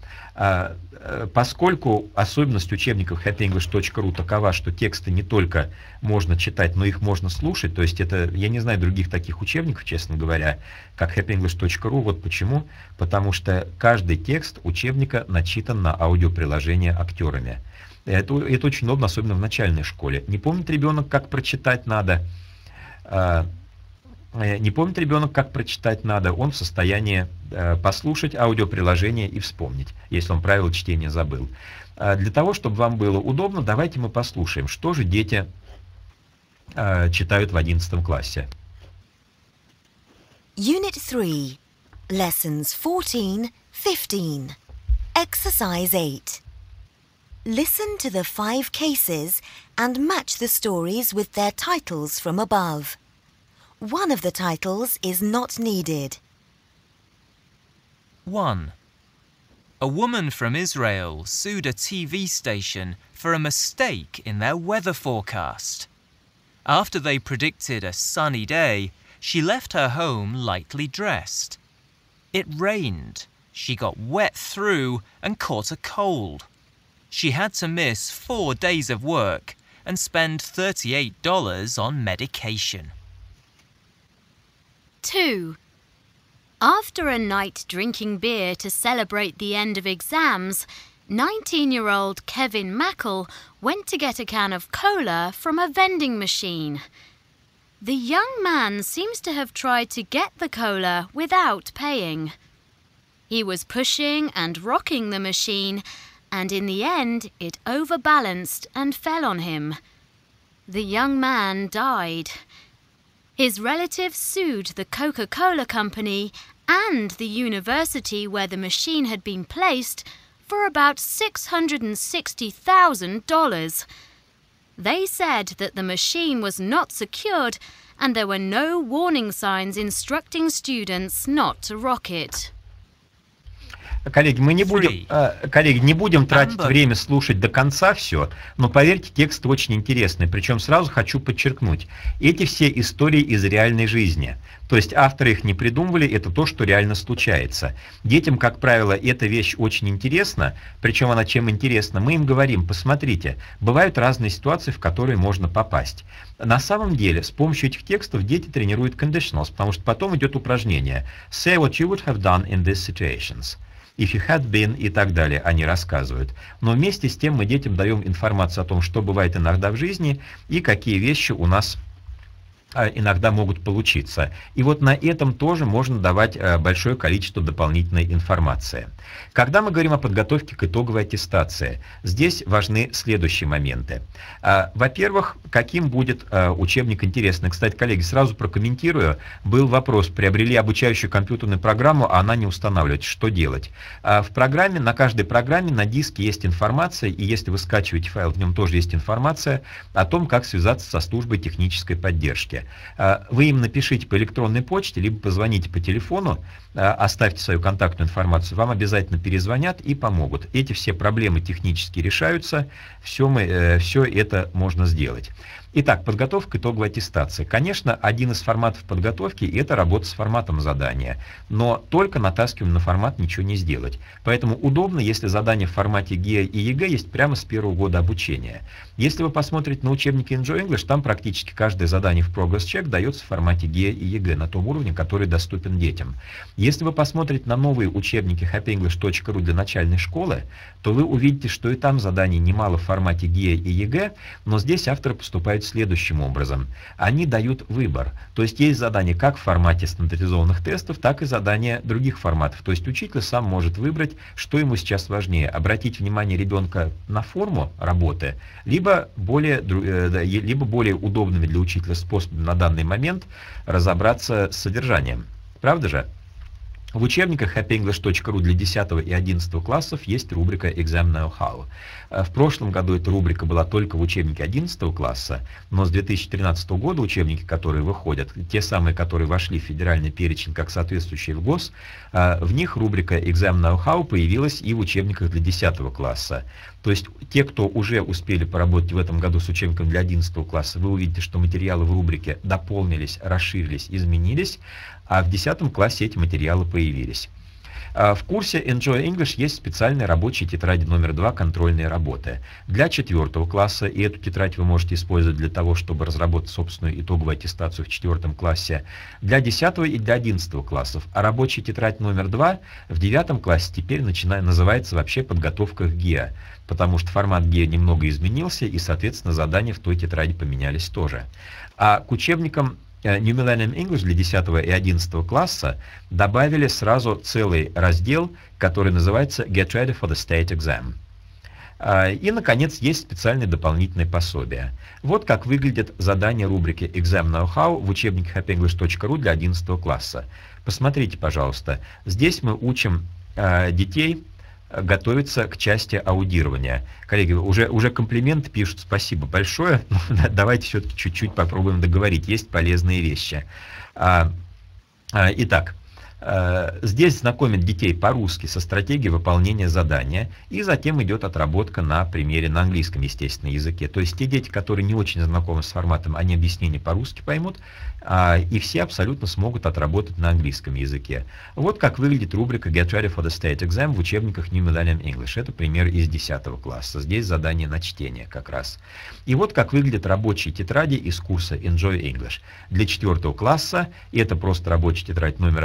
Поскольку особенность учебников happy english точка ру такова, что тексты не только можно читать, но их можно слушать, то есть это, я не знаю других таких учебников, честно говоря, как happy english точка ру, вот почему. Потому что каждый текст учебника начитан на аудиоприложение актерами. Это, это очень удобно, особенно в начальной школе. Не помнит ребенок, как прочитать надо, не помнит ребенок, как прочитать надо, он в состоянии послушать аудиоприложение и вспомнить, если он правила чтения забыл. Для того, чтобы вам было удобно, давайте мы послушаем, что же дети читают в одиннадцатом классе. Unit three, Lessons fourteen, fifteen. Exercise eight. Listen to the five cases and match the stories with their titles from above. One of the titles is not needed. one. A woman from Israel sued a T V station for a mistake in their weather forecast. After they predicted a sunny day, she left her home lightly dressed. It rained, she got wet through and caught a cold. She had to miss four days of work and spend thirty-eight dollars on medication. two. After a night drinking beer to celebrate the end of exams, nineteen-year-old Kevin Mackle went to get a can of cola from a vending machine. The young man seems to have tried to get the cola without paying. He was pushing and rocking the machine, and in the end it overbalanced and fell on him. The young man died. His relatives sued the Coca-Cola company and the university where the machine had been placed for about six hundred sixty thousand dollars. They said that the machine was not secured and there were no warning signs instructing students not to rock it. Коллеги, мы не будем, э, коллеги, не будем тратить время слушать до конца все, но поверьте, текст очень интересный. Причем сразу хочу подчеркнуть, эти все истории из реальной жизни. То есть авторы их не придумывали, это то, что реально случается. Детям, как правило, эта вещь очень интересна, причем она чем интересна, мы им говорим, посмотрите, бывают разные ситуации, в которые можно попасть. На самом деле, с помощью этих текстов дети тренируют conditionals, потому что потом идет упражнение «Say what you would have done in these situations». If you had been и так далее, они рассказывают. Но вместе с тем мы детям даем информацию о том, что бывает иногда в жизни и какие вещи у нас иногда могут получиться. И вот на этом тоже можно давать большое количество дополнительной информации. Когда мы говорим о подготовке к итоговой аттестации, здесь важны следующие моменты. Во-первых, каким будет учебник интересный. Кстати, коллеги, сразу прокомментирую. Был вопрос, приобрели обучающую компьютерную программу, а она не устанавливается. Что делать? В программе, на каждой программе на диске есть информация, и если вы скачиваете файл, в нем тоже есть информация о том, как связаться со службой технической поддержки. Вы им напишите по электронной почте, либо позвоните по телефону, оставьте свою контактную информацию, вам обязательно перезвонят и помогут. Эти все проблемы технически решаются, все, мы, все это можно сделать. Итак, подготовка к итоговой аттестации. Конечно, один из форматов подготовки – это работа с форматом задания, но только натаскиваем на формат ничего не сделать. Поэтому удобно, если задание в формате ГИА и ЕГЭ есть прямо с первого года обучения. Если вы посмотрите на учебники Enjoy English, там практически каждое задание в Progress Check дается в формате ГИА и ЕГЭ на том уровне, который доступен детям. Если вы посмотрите на новые учебники happy english точка ру для начальной школы, то вы увидите, что и там заданий немало в формате ГИА и ЕГЭ, но здесь авторы поступают следующим образом. Они дают выбор. То есть есть задания как в формате стандартизованных тестов, так и задания других форматов. То есть учитель сам может выбрать, что ему сейчас важнее. Обратить внимание ребенка на форму работы, либо более, либо более удобными для учителя способами на данный момент разобраться с содержанием. Правда же? В учебниках happy english точка ру для десятого и одиннадцатого классов есть рубрика Exam Know-how. В прошлом году эта рубрика была только в учебнике одиннадцатого класса, но с две тысячи тринадцатого года учебники, которые выходят, те самые, которые вошли в федеральный перечень как соответствующие в ГОС, в них рубрика Exam Know-how появилась и в учебниках для десятого класса. То есть те, кто уже успели поработать в этом году с учебником для одиннадцатого класса, вы увидите, что материалы в рубрике дополнились, расширились, изменились, а в десятом классе эти материалы появились. В курсе Enjoy English есть специальные рабочие тетради номер два «Контрольные работы». Для четвертого класса, и эту тетрадь вы можете использовать для того, чтобы разработать собственную итоговую аттестацию в четвертом классе, для десятого и для одиннадцатого классов. А рабочая тетрадь номер два в девятом классе теперь начинает, называется вообще «Подготовка к ГИА», потому что формат ГИА немного изменился, и, соответственно, задания в той тетради поменялись тоже. А к учебникам New Millennium English для десятого и одиннадцатого класса добавили сразу целый раздел, который называется Get Ready for the State Exam. И, наконец, есть специальные дополнительные пособия. Вот как выглядит задание рубрики Exam Know-how в учебнике happy english точка ру для одиннадцатого класса. Посмотрите, пожалуйста, здесь мы учим детей готовиться к части аудирования. Коллеги, уже, уже комплименты пишут, спасибо большое, но давайте все-таки чуть-чуть попробуем договорить, есть полезные вещи. А, а, итак, а, здесь знакомят детей по-русски со стратегией выполнения задания, и затем идет отработка на примере на английском, естественно, языке. То есть те дети, которые не очень знакомы с форматом, они объяснения по-русски поймут, а, и все абсолютно смогут отработать на английском языке. Вот как выглядит рубрика Get Ready for the State Exam в учебниках New Millennium English. Это пример из десятого класса. Здесь задание на чтение как раз. И вот как выглядят рабочие тетради из курса Enjoy English. Для четвертого класса, и это просто рабочая тетрадь номер один, вышла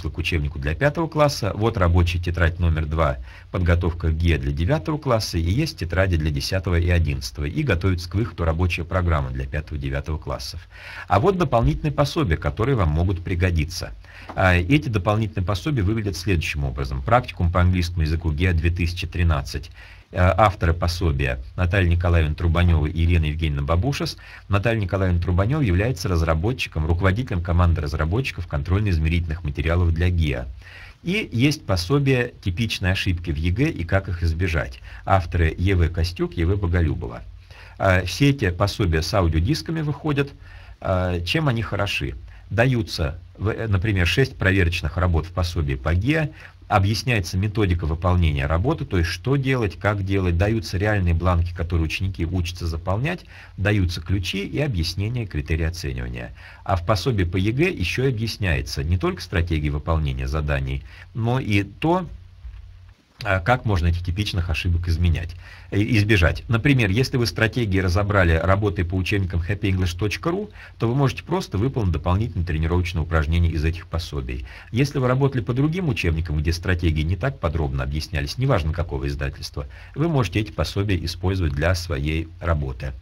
вышло к учебнику для пятого класса, вот рабочая тетрадь номер два, подготовка к ГИА для девятого класса, и есть тетради для десятого и одиннадцатого, и готовится к выходу рабочая программа для пятого и девятого классов. А вот дополнительные пособия, которые вам могут пригодиться. Эти дополнительные пособия выглядят следующим образом. Практикум по английскому языку ГИА две тысячи тринадцать. Авторы пособия Наталья Николаевна Трубанева и Елена Евгеньевна Бабушес. Наталья Николаевна Трубанева является разработчиком, руководителем команды разработчиков контрольно-измерительных материалов для ГИА. И есть пособие «Типичные ошибки в ЕГЭ и как их избежать». Авторы Е В Костюк, Е В Боголюбова. Все эти пособия с аудиодисками выходят. Чем они хороши? Даются, например, шесть проверочных работ в пособии по ГИА, объясняется методика выполнения работы, то есть что делать, как делать, даются реальные бланки, которые ученики учатся заполнять, даются ключи и объяснения критерий оценивания. А в пособии по ЕГЭ еще и объясняется не только стратегия выполнения заданий, но и то, как можно этих типичных ошибок изменять, избежать. Например, если вы стратегии разобрали, работая по учебникам хэппи инглиш точка ру, то вы можете просто выполнить дополнительные тренировочные упражнения из этих пособий. Если вы работали по другим учебникам, где стратегии не так подробно объяснялись, неважно какого издательства, вы можете эти пособия использовать для своей работы.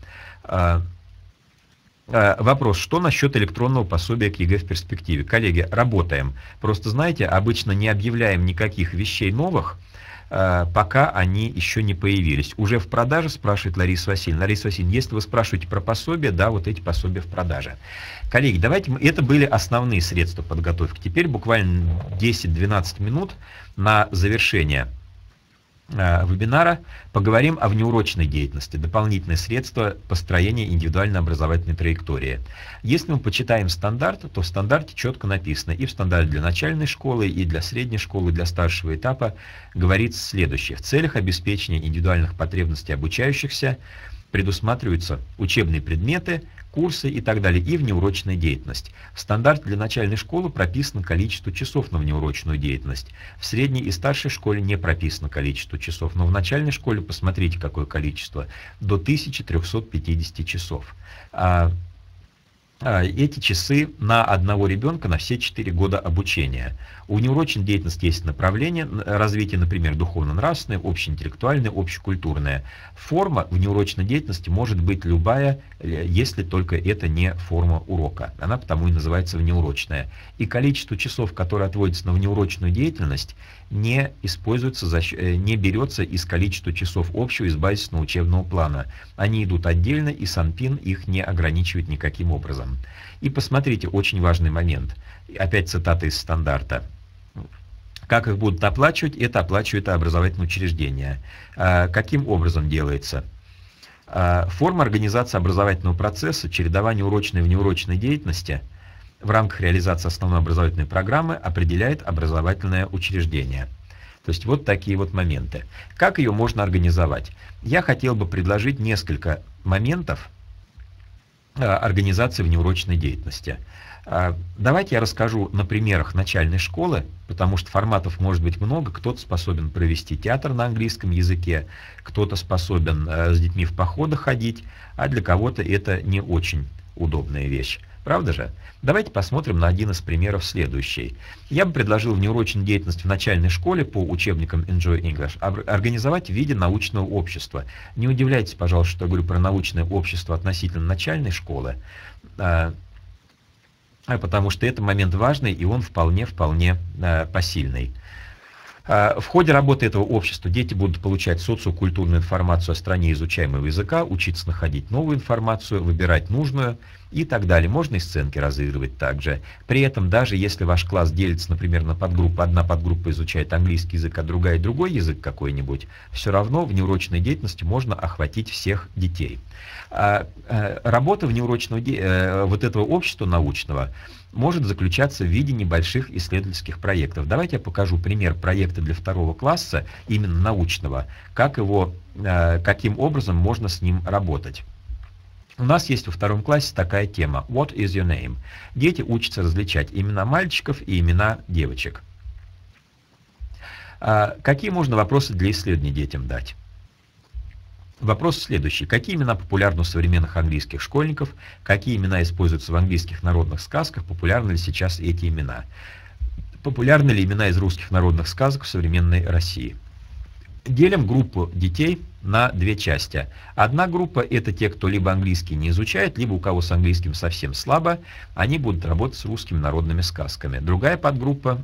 Вопрос, что насчет электронного пособия к ЕГЭ в перспективе? Коллеги, работаем. Просто, знаете, обычно не объявляем никаких вещей новых, пока они еще не появились. Уже в продаже, спрашивает Лариса Васильевна. Лариса Васильевна, если вы спрашиваете про пособие, да, вот эти пособия в продаже. Коллеги, давайте, мы, это были основные средства подготовки. Теперь буквально десять-двенадцать минут на завершение вебинара поговорим о внеурочной деятельности, дополнительные средства построения индивидуальной образовательной траектории. Если мы почитаем стандарт, то в стандарте четко написано, и в стандарте для начальной школы, и для средней школы, и для старшего этапа говорится следующее. В целях обеспечения индивидуальных потребностей обучающихся предусматриваются учебные предметы, курсы и так далее, и внеурочная деятельность. В стандарте для начальной школы прописано количество часов на внеурочную деятельность. В средней и старшей школе не прописано количество часов, но в начальной школе, посмотрите, какое количество, до тысячи трёхсот пятидесяти часов. А, а, эти часы на одного ребенка на все четыре года обучения. У внеурочной деятельности есть направление развития, например, духовно-нравственное, общеинтеллектуальное, общекультурное. Форма внеурочной деятельности может быть любая, если только это не форма урока. Она потому и называется внеурочная. И количество часов, которые отводятся на внеурочную деятельность, не используется, за, не берется из количества часов общего из базисного учебного плана. Они идут отдельно, и Санпин их не ограничивает никаким образом. И посмотрите, очень важный момент. Опять цитата из стандарта. Как их будут оплачивать? Это оплачивает образовательное учреждение. Каким образом делается? Форма организации образовательного процесса, чередование урочной и внеурочной деятельности в рамках реализации основной образовательной программы определяет образовательное учреждение. То есть вот такие вот моменты. Как ее можно организовать? Я хотел бы предложить несколько моментов организации внеурочной деятельности. Давайте я расскажу на примерах начальной школы, потому что форматов может быть много. Кто-то способен провести театр на английском языке, кто-то способен с детьми в походы ходить, а для кого-то это не очень удобная вещь. Правда же? Давайте посмотрим на один из примеров следующий. Я бы предложил внеурочную деятельность в начальной школе по учебникам Enjoy English организовать в виде научного общества. Не удивляйтесь, пожалуйста, что я говорю про научное общество относительно начальной школы, потому что это момент важный, и он вполне-вполне посильный. В ходе работы этого общества дети будут получать социокультурную информацию о стране изучаемого языка, учиться находить новую информацию, выбирать нужную и так далее. Можно и сценки разыгрывать также. При этом, даже если ваш класс делится, например, на подгруппы, одна подгруппа изучает английский язык, а другая другой язык какой-нибудь, все равно в внеурочной деятельности можно охватить всех детей. Работа внеурочного, вот этого общества научного может заключаться в виде небольших исследовательских проектов. Давайте я покажу пример проекта для второго класса, именно научного, как его, каким образом можно с ним работать. У нас есть во втором классе такая тема «What is your name?». Дети учатся различать имена мальчиков и имена девочек. Какие можно вопросы для исследования детям дать? Вопрос следующий. Какие имена популярны у современных английских школьников? Какие имена используются в английских народных сказках? Популярны ли сейчас эти имена? Популярны ли имена из русских народных сказок в современной России? Делим группу детей на две части. Одна группа – это те, кто либо английский не изучает, либо у кого с английским совсем слабо, они будут работать с русскими народными сказками. Другая подгруппа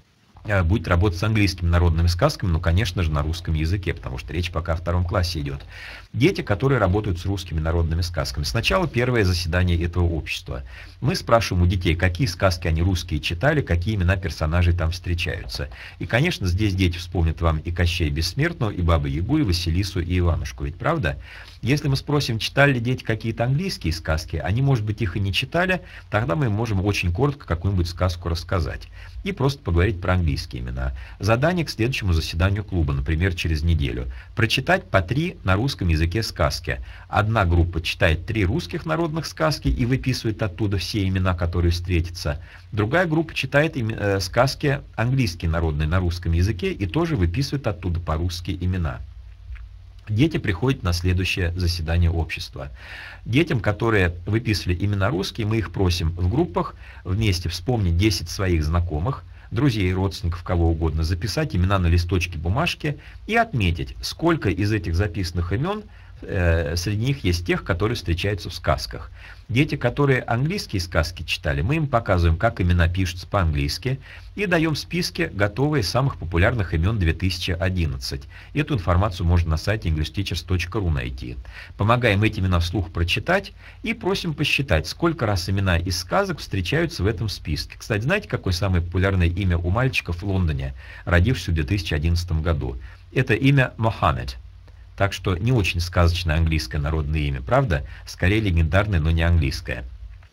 будет работать с английскими народными сказками, но, конечно же, на русском языке, потому что речь пока о втором классе идет. Дети, которые работают с русскими народными сказками. Сначала первое заседание этого общества. Мы спрашиваем у детей, какие сказки они русские читали, какие имена персонажей там встречаются. И, конечно, здесь дети вспомнят вам и Кощея Бессмертного, и Бабу-Ягу, и Василису, и Иванушку. Ведь правда? Если мы спросим, читали ли дети какие-то английские сказки, они, может быть, их и не читали, тогда мы можем очень коротко какую-нибудь сказку рассказать. И просто поговорить про английские имена. Задание к следующему заседанию клуба, например, через неделю. Прочитать по три на русском языке сказки. Одна группа читает три русских народных сказки и выписывает оттуда все имена, которые встретятся. Другая группа читает э, сказки английские народные на русском языке и тоже выписывает оттуда по-русски имена. Дети приходят на следующее заседание общества. Детям, которые выписывали имена русские, мы их просим в группах вместе вспомнить десять своих знакомых, друзей, родственников, кого угодно, записать имена на листочке бумажки и отметить, сколько из этих записанных имен э, среди них есть тех, которые встречаются в сказках. Дети, которые английские сказки читали, мы им показываем, как имена пишутся по-английски, и даем списки готовые самых популярных имен две тысячи одиннадцать. Эту информацию можно на сайте инглиш тичерс точка ру найти. Помогаем эти имена вслух прочитать и просим посчитать, сколько раз имена из сказок встречаются в этом списке. Кстати, знаете, какое самое популярное имя у мальчиков в Лондоне, родившегося в две тысячи одиннадцатом году? Это имя Мохаммед. Так что не очень сказочное английское народное имя, правда? Скорее легендарное, но не английское.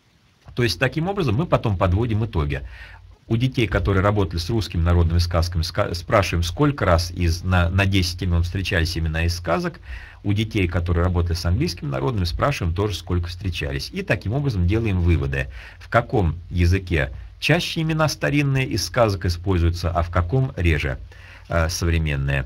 То есть, таким образом, мы потом подводим итоги. У детей, которые работали с русскими народными сказками, спрашиваем, сколько раз из, на, на десять имен встречались имена из сказок. У детей, которые работали с английскими народными, спрашиваем тоже, сколько встречались. И таким образом делаем выводы, в каком языке чаще имена старинные из сказок используются, а в каком реже э, современные.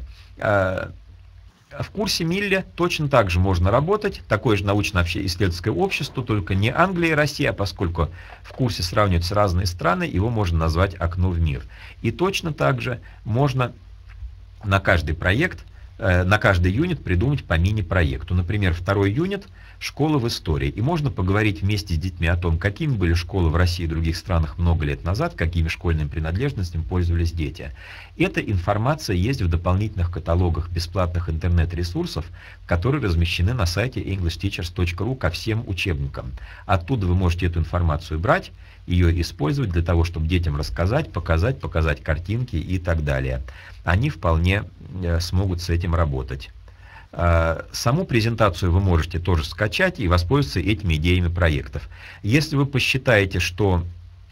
В курсе Милли точно так же можно работать, такое же научно-исследовательское общество, только не Англия и Россия, а поскольку в курсе сравниваются разные страны, его можно назвать «Окно в мир». И точно так же можно на каждый проект, э, на каждый юнит придумать по мини-проекту. Например, второй юнит – школа в истории. И можно поговорить вместе с детьми о том, какими были школы в России и других странах много лет назад, какими школьными принадлежностями пользовались дети. Эта информация есть в дополнительных каталогах бесплатных интернет-ресурсов, которые размещены на сайте инглиш тичерс точка ру ко всем учебникам. Оттуда вы можете эту информацию брать, ее использовать для того, чтобы детям рассказать, показать, показать картинки и так далее. Они вполне э, смогут с этим работать. Саму презентацию вы можете тоже скачать и воспользоваться этими идеями проектов. Если вы посчитаете, что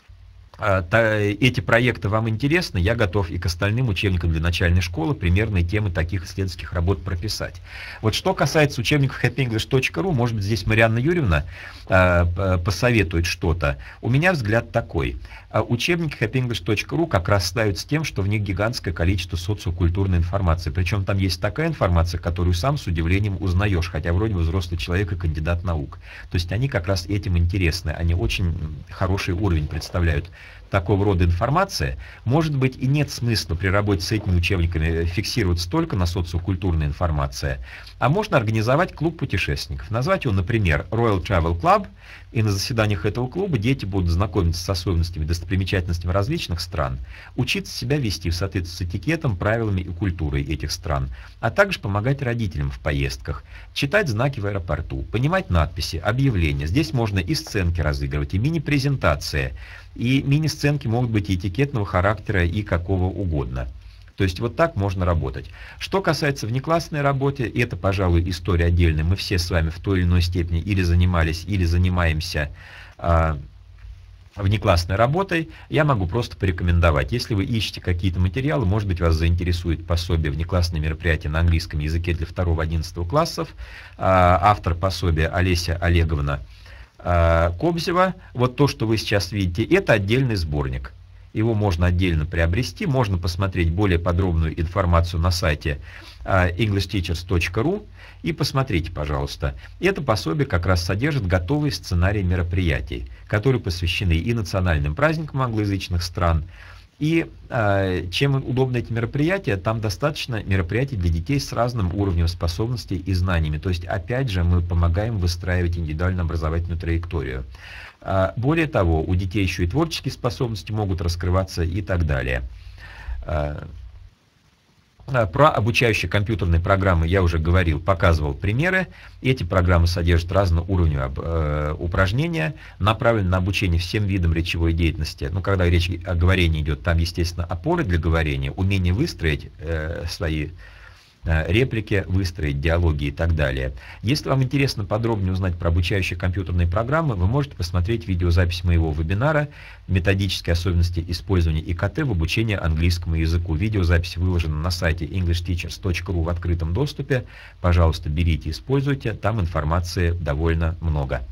эти проекты вам интересны, я готов и к остальным учебникам для начальной школы примерные темы таких исследовательских работ прописать. Вот что касается учебников хэппи инглиш точка ру, может быть, здесь Марьяна Юрьевна э, посоветует что-то. У меня взгляд такой. Учебники хэппи инглиш точка ру как раз ставят с тем, что в них гигантское количество социокультурной информации. Причем там есть такая информация, которую сам с удивлением узнаешь, хотя вроде бы взрослый человек и кандидат наук. То есть они как раз этим интересны, они очень хороший уровень представляют. Такого рода информация, может быть, и нет смысла при работе с этими учебниками фиксироваться только на социокультурной информации, а можно организовать клуб путешественников, назвать его, например, Royal Travel Club, и на заседаниях этого клуба дети будут знакомиться с особенностями, достопримечательностями различных стран, учиться себя вести в соответствии с этикетом, правилами и культурой этих стран, а также помогать родителям в поездках, читать знаки в аэропорту, понимать надписи, объявления. Здесь можно и сценки разыгрывать, и мини-презентации, и мини-сценки могут быть и этикетного характера, и какого угодно. То есть вот так можно работать. Что касается внеклассной работы, это, пожалуй, история отдельная. Мы все с вами в той или иной степени или занимались, или занимаемся э, внеклассной работой. Я могу просто порекомендовать. Если вы ищете какие-то материалы, может быть, вас заинтересует пособие «Внеклассные мероприятия на английском языке для второго-одиннадцатого классов». Э, автор пособия Олеся Олеговна Кобзева. Вот то, что вы сейчас видите, это отдельный сборник. Его можно отдельно приобрести, можно посмотреть более подробную информацию на сайте инглиш тичерс точка ру и посмотрите, пожалуйста. Это пособие как раз содержит готовые сценарии мероприятий, которые посвящены и национальным праздникам англоязычных стран, И э, чем удобны эти мероприятия, там достаточно мероприятий для детей с разным уровнем способностей и знаниями. То есть, опять же, мы помогаем выстраивать индивидуальную образовательную траекторию. Э, более того, у детей еще и творческие способности могут раскрываться и так далее. Э, Про обучающие компьютерные программы я уже говорил, показывал примеры. Эти программы содержат разного уровня э, упражнения, направлены на обучение всем видам речевой деятельности. Но когда речь о говорении идет, там, естественно, опоры для говорения, умение выстроить э, свои э, реплики, выстроить диалоги и так далее. Если вам интересно подробнее узнать про обучающие компьютерные программы, вы можете посмотреть видеозапись моего вебинара «Методические особенности использования и ка тэ в обучении английскому языку». Видеозапись выложена на сайте инглиш тичерс точка ру в открытом доступе. Пожалуйста, берите, используйте, там информации довольно много.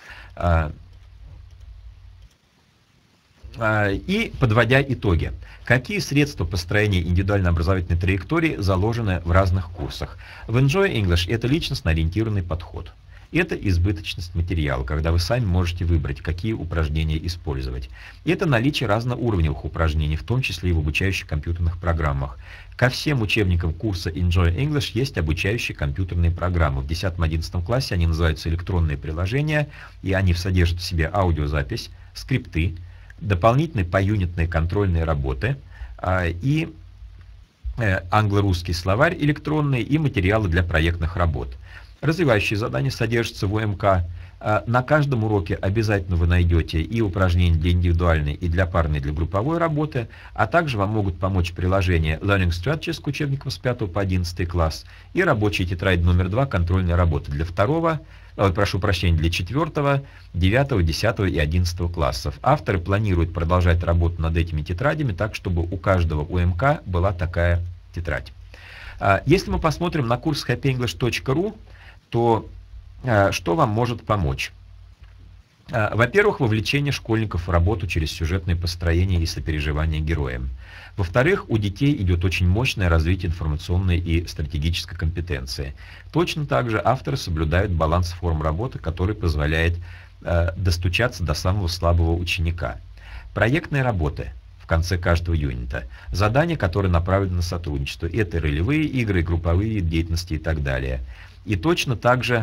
И подводя итоги. Какие средства построения индивидуальной образовательной траектории заложены в разных курсах? В Enjoy English это личностно-ориентированный подход. Это избыточность материала, когда вы сами можете выбрать, какие упражнения использовать. Это наличие разноуровневых упражнений, в том числе и в обучающих компьютерных программах. Ко всем учебникам курса Enjoy English есть обучающие компьютерные программы. В десятом-одиннадцатом классе они называются электронные приложения, и они содержат в себе аудиозапись, скрипты, дополнительные поюнитные контрольные работы и англо-русский словарь электронный и материалы для проектных работ. Развивающие задания содержатся в о эм ка. На каждом уроке обязательно вы найдете и упражнения для индивидуальной, и для парной, и для групповой работы, а также вам могут помочь приложения Learning Strategies к учебникам с пятого по одиннадцатый класс и рабочая тетрадь номер два контрольная работа для второго, прошу прощения, для четвертого, девятого, десятого и одиннадцатого классов. Авторы планируют продолжать работу над этими тетрадями так, чтобы у каждого о эм ка была такая тетрадь. Если мы посмотрим на курс хэппи инглиш точка ру, то что вам может помочь? Во-первых, вовлечение школьников в работу через сюжетное построение и сопереживание героям. Во-вторых, у детей идет очень мощное развитие информационной и стратегической компетенции. Точно так же авторы соблюдают баланс форм работы, который позволяет э, достучаться до самого слабого ученика. Проектные работы в конце каждого юнита. Задания, которые направлены на сотрудничество. Это ролевые игры, групповые деятельности и так далее. И точно так же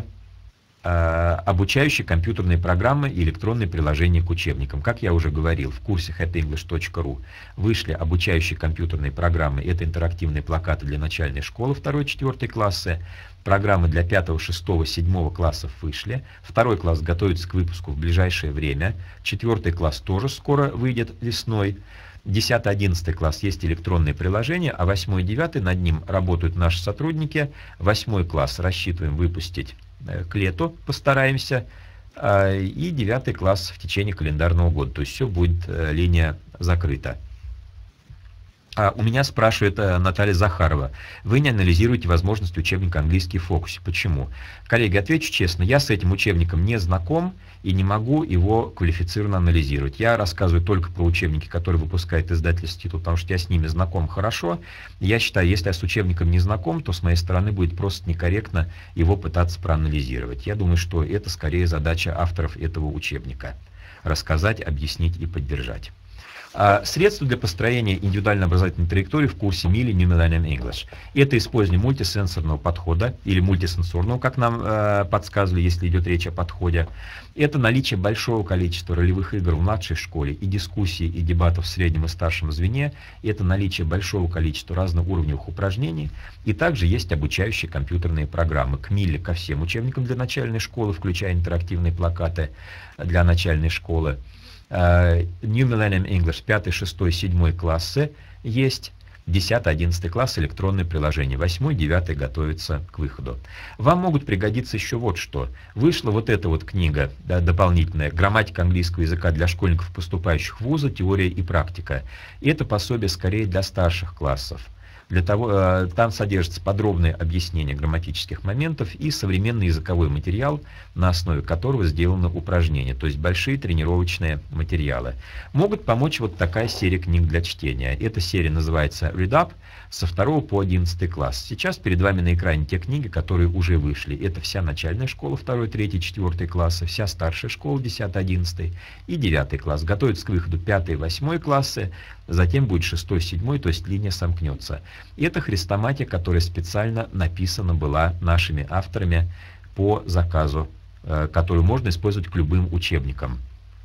обучающие компьютерные программы и электронные приложения к учебникам. Как я уже говорил, в курсе хэппи инглиш точка ру вышли обучающие компьютерные программы. Это интерактивные плакаты для начальной школы второй-четвёртой классы. Программы для пятого, шестого, седьмого классов вышли. Второй класс готовится к выпуску в ближайшее время. Четвертый класс тоже скоро выйдет весной. десятый, одиннадцатый класс есть электронные приложения, а восьмой и девятый над ним работают наши сотрудники. Восьмой класс рассчитываем выпустить к лету, постараемся, и девятый класс в течение календарного года. То есть все будет линия закрыта. А у меня спрашивает Наталья Захарова: вы не анализируете возможность учебника «Английский в фокусе». Почему? Коллеги, отвечу честно, я с этим учебником не знаком и не могу его квалифицированно анализировать. Я рассказываю только про учебники, которые выпускает издательство «Институт», потому что я с ними знаком хорошо. Я считаю, если я с учебником не знаком, то с моей стороны будет просто некорректно его пытаться проанализировать. Я думаю, что это скорее задача авторов этого учебника – рассказать, объяснить и поддержать. Средства для построения индивидуальной образовательной траектории в курсе Мили New Millennium English. Это использование мультисенсорного подхода или мультисенсорного, как нам э, подсказывали, если идет речь о подходе. Это наличие большого количества ролевых игр в младшей школе и дискуссий и дебатов в среднем и старшем звене. Это наличие большого количества разноуровневых упражнений. И также есть обучающие компьютерные программы к Милли, ко всем учебникам для начальной школы, включая интерактивные плакаты для начальной школы. New Millennium English пятый, шестой, седьмой классы есть, десятый, одиннадцатый класс электронные приложения, восьмой, девятый готовится к выходу. Вам могут пригодиться еще вот что. Вышла вот эта вот книга, да, дополнительная «Грамматика английского языка для школьников, поступающих в вузы. Теория и практика». Это пособие скорее для старших классов. Для того, там содержится подробное объяснение грамматических моментов и современный языковой материал, на основе которого сделаны упражнения, то есть большие тренировочные материалы. Могут помочь вот такая серия книг для чтения. Эта серия называется Read Up, со второго по одиннадцатый класс. Сейчас перед вами на экране те книги, которые уже вышли. Это вся начальная школа, второй, третий, четвертый классы, вся старшая школа, десятый, одиннадцатый и девятый класс. Готовятся к выходу пятый, восьмой классы, затем будет шестой, седьмой, то есть линия сомкнется. И это хрестоматия, которая специально написана была нашими авторами по заказу, которую можно использовать к любым учебникам.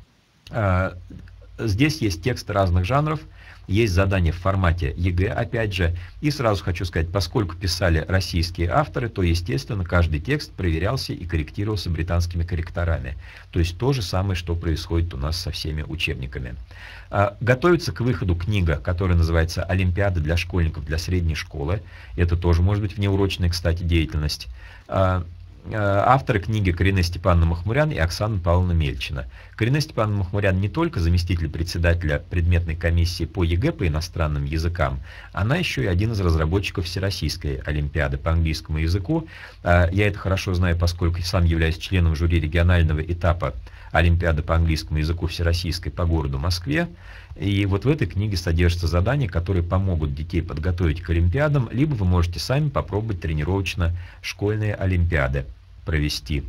Здесь есть тексты разных жанров, есть задания в формате ЕГЭ, опять же. И сразу хочу сказать, поскольку писали российские авторы, то, естественно, каждый текст проверялся и корректировался британскими корректорами. То есть то же самое, что происходит у нас со всеми учебниками. Готовится к выходу книга, которая называется «Олимпиада для школьников для средней школы». Это тоже может быть внеурочная, кстати, деятельность. Авторы книги Карина Степановна Махмурян и Оксана Павловна Мельчина. Карина Степановна Махмурян не только заместитель председателя предметной комиссии по ЕГЭ по иностранным языкам, она еще и один из разработчиков Всероссийской олимпиады по английскому языку. Я это хорошо знаю, поскольку сам являюсь членом жюри регионального этапа Олимпиады по английскому языку Всероссийской по городу Москве. И вот в этой книге содержатся задания, которые помогут детей подготовить к олимпиадам, либо вы можете сами попробовать тренировочно школьные олимпиады провести.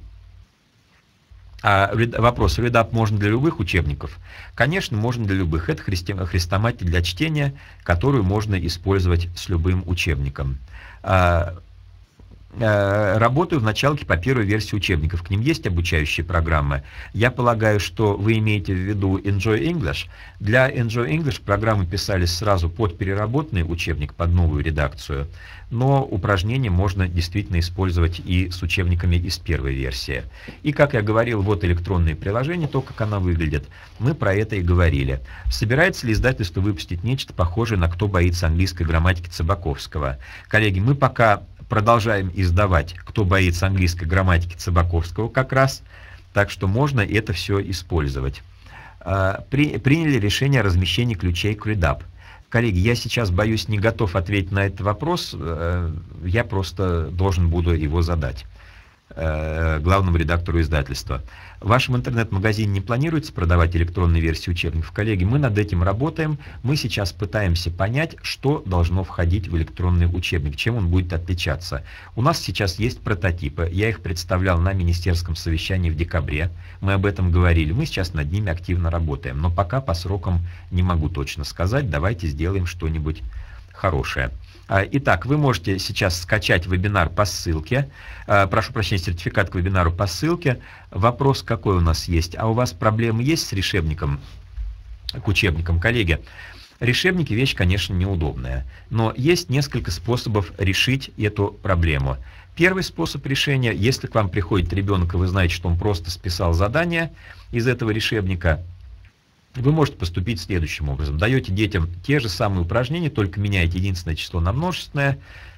А вопрос, Read Up можно для любых учебников? Конечно, можно для любых. Это хрестоматия для чтения, которую можно использовать с любым учебником. Работаю в началке по первой версии учебников. К ним есть обучающие программы. Я полагаю, что вы имеете в виду Enjoy English. Для Enjoy English программы писались сразу под переработанный учебник, под новую редакцию. Но упражнения можно действительно использовать и с учебниками из первой версии. И, как я говорил, вот электронные приложения, то, как она выглядит. Мы про это и говорили. Собирается ли издательство выпустить нечто похожее на «Кто боится английской грамматики» Цыбаковского? Коллеги, мы пока продолжаем издавать «Кто боится английской грамматики» Цыбаковского как раз, так что можно это все использовать. При, приняли решение о размещении ключей к Read Up. Коллеги, я сейчас, боюсь, не готов ответить на этот вопрос, я просто должен буду его задать главному редактору издательства. В вашем интернет-магазине не планируется продавать электронные версии учебников? Коллеги, мы над этим работаем. Мы сейчас пытаемся понять, что должно входить в электронный учебник, чем он будет отличаться. У нас сейчас есть прототипы. Я их представлял на министерском совещании в декабре. Мы об этом говорили. Мы сейчас над ними активно работаем. Но пока по срокам не могу точно сказать. Давайте сделаем что-нибудь хорошее. Итак, вы можете сейчас скачать вебинар по ссылке. Прошу прощения, сертификат к вебинару по ссылке. Вопрос какой у нас есть? А у вас проблемы есть с решебником, к учебникам, коллеги? Решебники вещь, конечно, неудобная, но есть несколько способов решить эту проблему. Первый способ решения, если к вам приходит ребенок, и вы знаете, что он просто списал задание из этого решебника, вы можете поступить следующим образом. Даете детям те же самые упражнения, только меняете единственное число на множественное,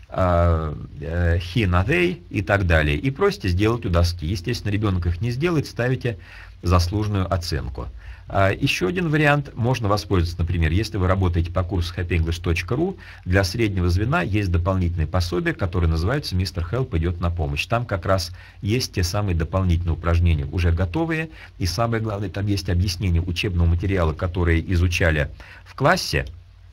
he на they и так далее, и просите сделать у доски. Естественно, ребенок их не сделает, ставите заслуженную оценку. Еще один вариант, можно воспользоваться, например, если вы работаете по курсу хэппи инглиш точка ру, для среднего звена есть дополнительные пособия, которые называются «Мистер Хелп идет на помощь». Там как раз есть те самые дополнительные упражнения, уже готовые, и самое главное, там есть объяснение учебного материала, которые изучали в классе.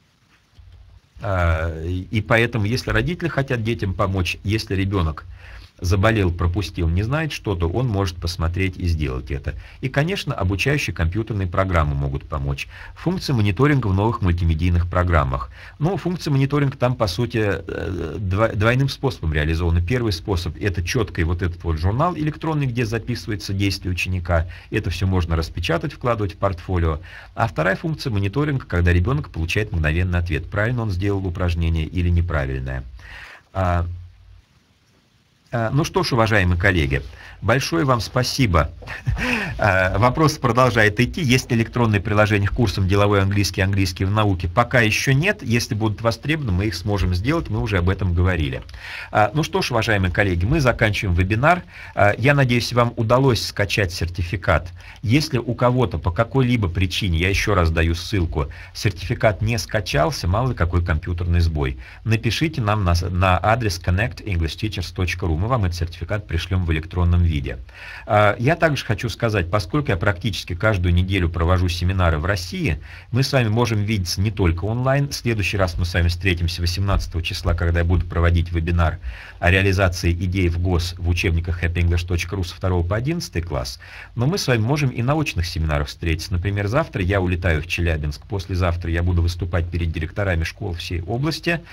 И поэтому, если родители хотят детям помочь, если ребенок заболел, пропустил, не знает что-то, он может посмотреть и сделать это. И, конечно, обучающие компьютерные программы могут помочь. Функция мониторинга в новых мультимедийных программах. Ну, функция мониторинга там, по сути, двойным способом реализована. Первый способ – это четкий вот этот вот журнал электронный, где записывается действие ученика. Это все можно распечатать, вкладывать в портфолио. А вторая функция – мониторинг, когда ребенок получает мгновенный ответ, правильно он сделал упражнение или неправильное. Ну что ж, уважаемые коллеги, большое вам спасибо. Вопрос продолжает идти. Есть ли электронные приложения к курсам деловой английский, английский в науке? Пока еще нет. Если будут востребованы, мы их сможем сделать. Мы уже об этом говорили. Ну что ж, уважаемые коллеги, мы заканчиваем вебинар. Я надеюсь, вам удалось скачать сертификат. Если у кого-то по какой-либо причине, я еще раз даю ссылку, сертификат не скачался, мало ли какой компьютерный сбой, напишите нам на, на адрес коннект инглиш тичерс точка ру. Мы вам этот сертификат пришлем в электронном виде. Я также хочу сказать, поскольку я практически каждую неделю провожу семинары в России, мы с вами можем видеться не только онлайн. В следующий раз мы с вами встретимся восемнадцатого числа, когда я буду проводить вебинар о реализации идей в ГОС в учебниках хэппи инглиш точка ру со второго по одиннадцатый класс. Но мы с вами можем и на очных семинарах встретиться. Например, завтра я улетаю в Челябинск, послезавтра я буду выступать перед директорами школ всей области.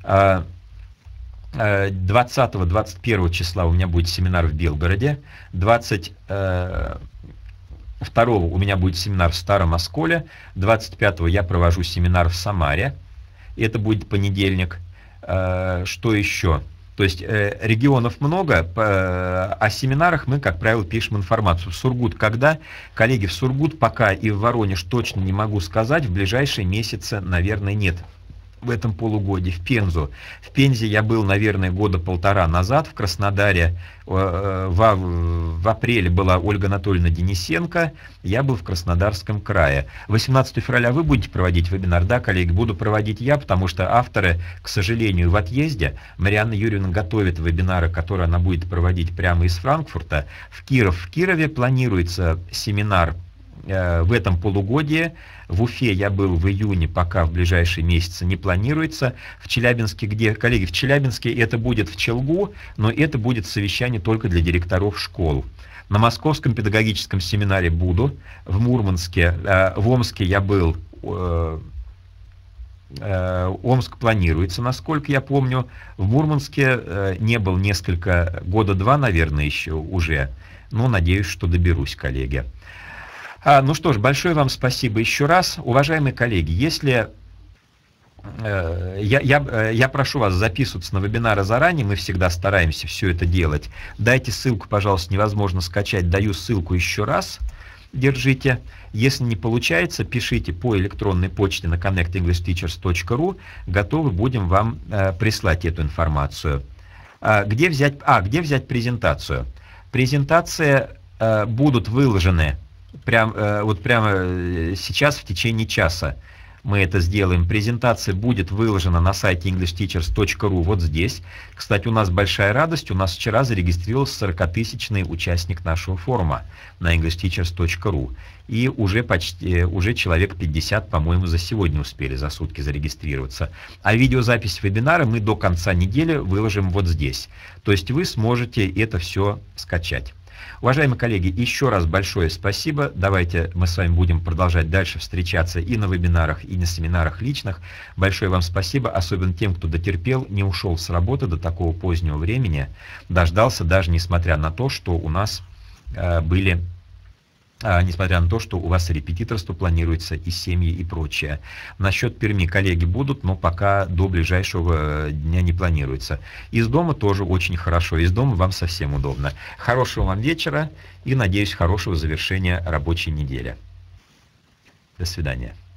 двадцатого-двадцать первого числа у меня будет семинар в Белгороде, двадцать второго у меня будет семинар в Старом Осколе, двадцать пятого я провожу семинар в Самаре, это будет понедельник. Что еще? То есть регионов много, о семинарах мы, как правило, пишем информацию. В Сургут когда? Коллеги, в Сургут пока и в Воронеж точно не могу сказать, в ближайшие месяцы, наверное, нет. В этом полугодии в Пензу. В Пензе я был, наверное, года полтора назад. В Краснодаре в, в апреле была Ольга Анатольевна Денисенко. Я был в Краснодарском крае. восемнадцатого февраля вы будете проводить вебинар? Да, коллеги, буду проводить я, потому что авторы, к сожалению, в отъезде. Марьяна Юрьевна готовит вебинары, которые она будет проводить прямо из Франкфурта. В Киров. В Кирове планируется семинар э, в этом полугодии. В Уфе я был в июне, пока в ближайшие месяцы не планируется. В Челябинске, где, коллеги, в Челябинске это будет в Челгу, но это будет совещание только для директоров школ. На Московском педагогическом семинаре буду. В Мурманске, э, в Омске я был, э, э, Омск планируется, насколько я помню. В Мурманске э, не был несколько, года два, наверное, еще уже. Но надеюсь, что доберусь, коллеги. А, ну что ж, большое вам спасибо еще раз. Уважаемые коллеги, если э, я, я, я прошу вас записываться на вебинары заранее, мы всегда стараемся все это делать. Дайте ссылку, пожалуйста, невозможно скачать, даю ссылку еще раз, держите. Если не получается, пишите по электронной почте на коннект инглиш тичерс точка ру, готовы будем вам э, прислать эту информацию. А, где взять, а, где взять презентацию? Презентации э, будут выложены Прям, вот прямо сейчас, в течение часа, мы это сделаем. Презентация будет выложена на сайте инглиш тичерс точка ру вот здесь. Кстати, у нас большая радость. У нас вчера зарегистрировался сорокатысячный участник нашего форума на инглиш тичерс точка ру. И уже почти, уже человек пятьдесят, по-моему, за сегодня успели за сутки зарегистрироваться. А видеозапись вебинара мы до конца недели выложим вот здесь. То есть вы сможете это все скачать. Уважаемые коллеги, еще раз большое спасибо. Давайте мы с вами будем продолжать дальше встречаться и на вебинарах, и на семинарах личных. Большое вам спасибо, особенно тем, кто дотерпел, не ушел с работы до такого позднего времени, дождался, даже несмотря на то, что у нас э, были... несмотря на то, что у вас репетиторство планируется, и семьи, и прочее. Насчет Перми коллеги будут, но пока до ближайшего дня не планируется. Из дома тоже очень хорошо. Из дома вам совсем удобно. Хорошего вам вечера и, надеюсь, хорошего завершения рабочей недели. До свидания.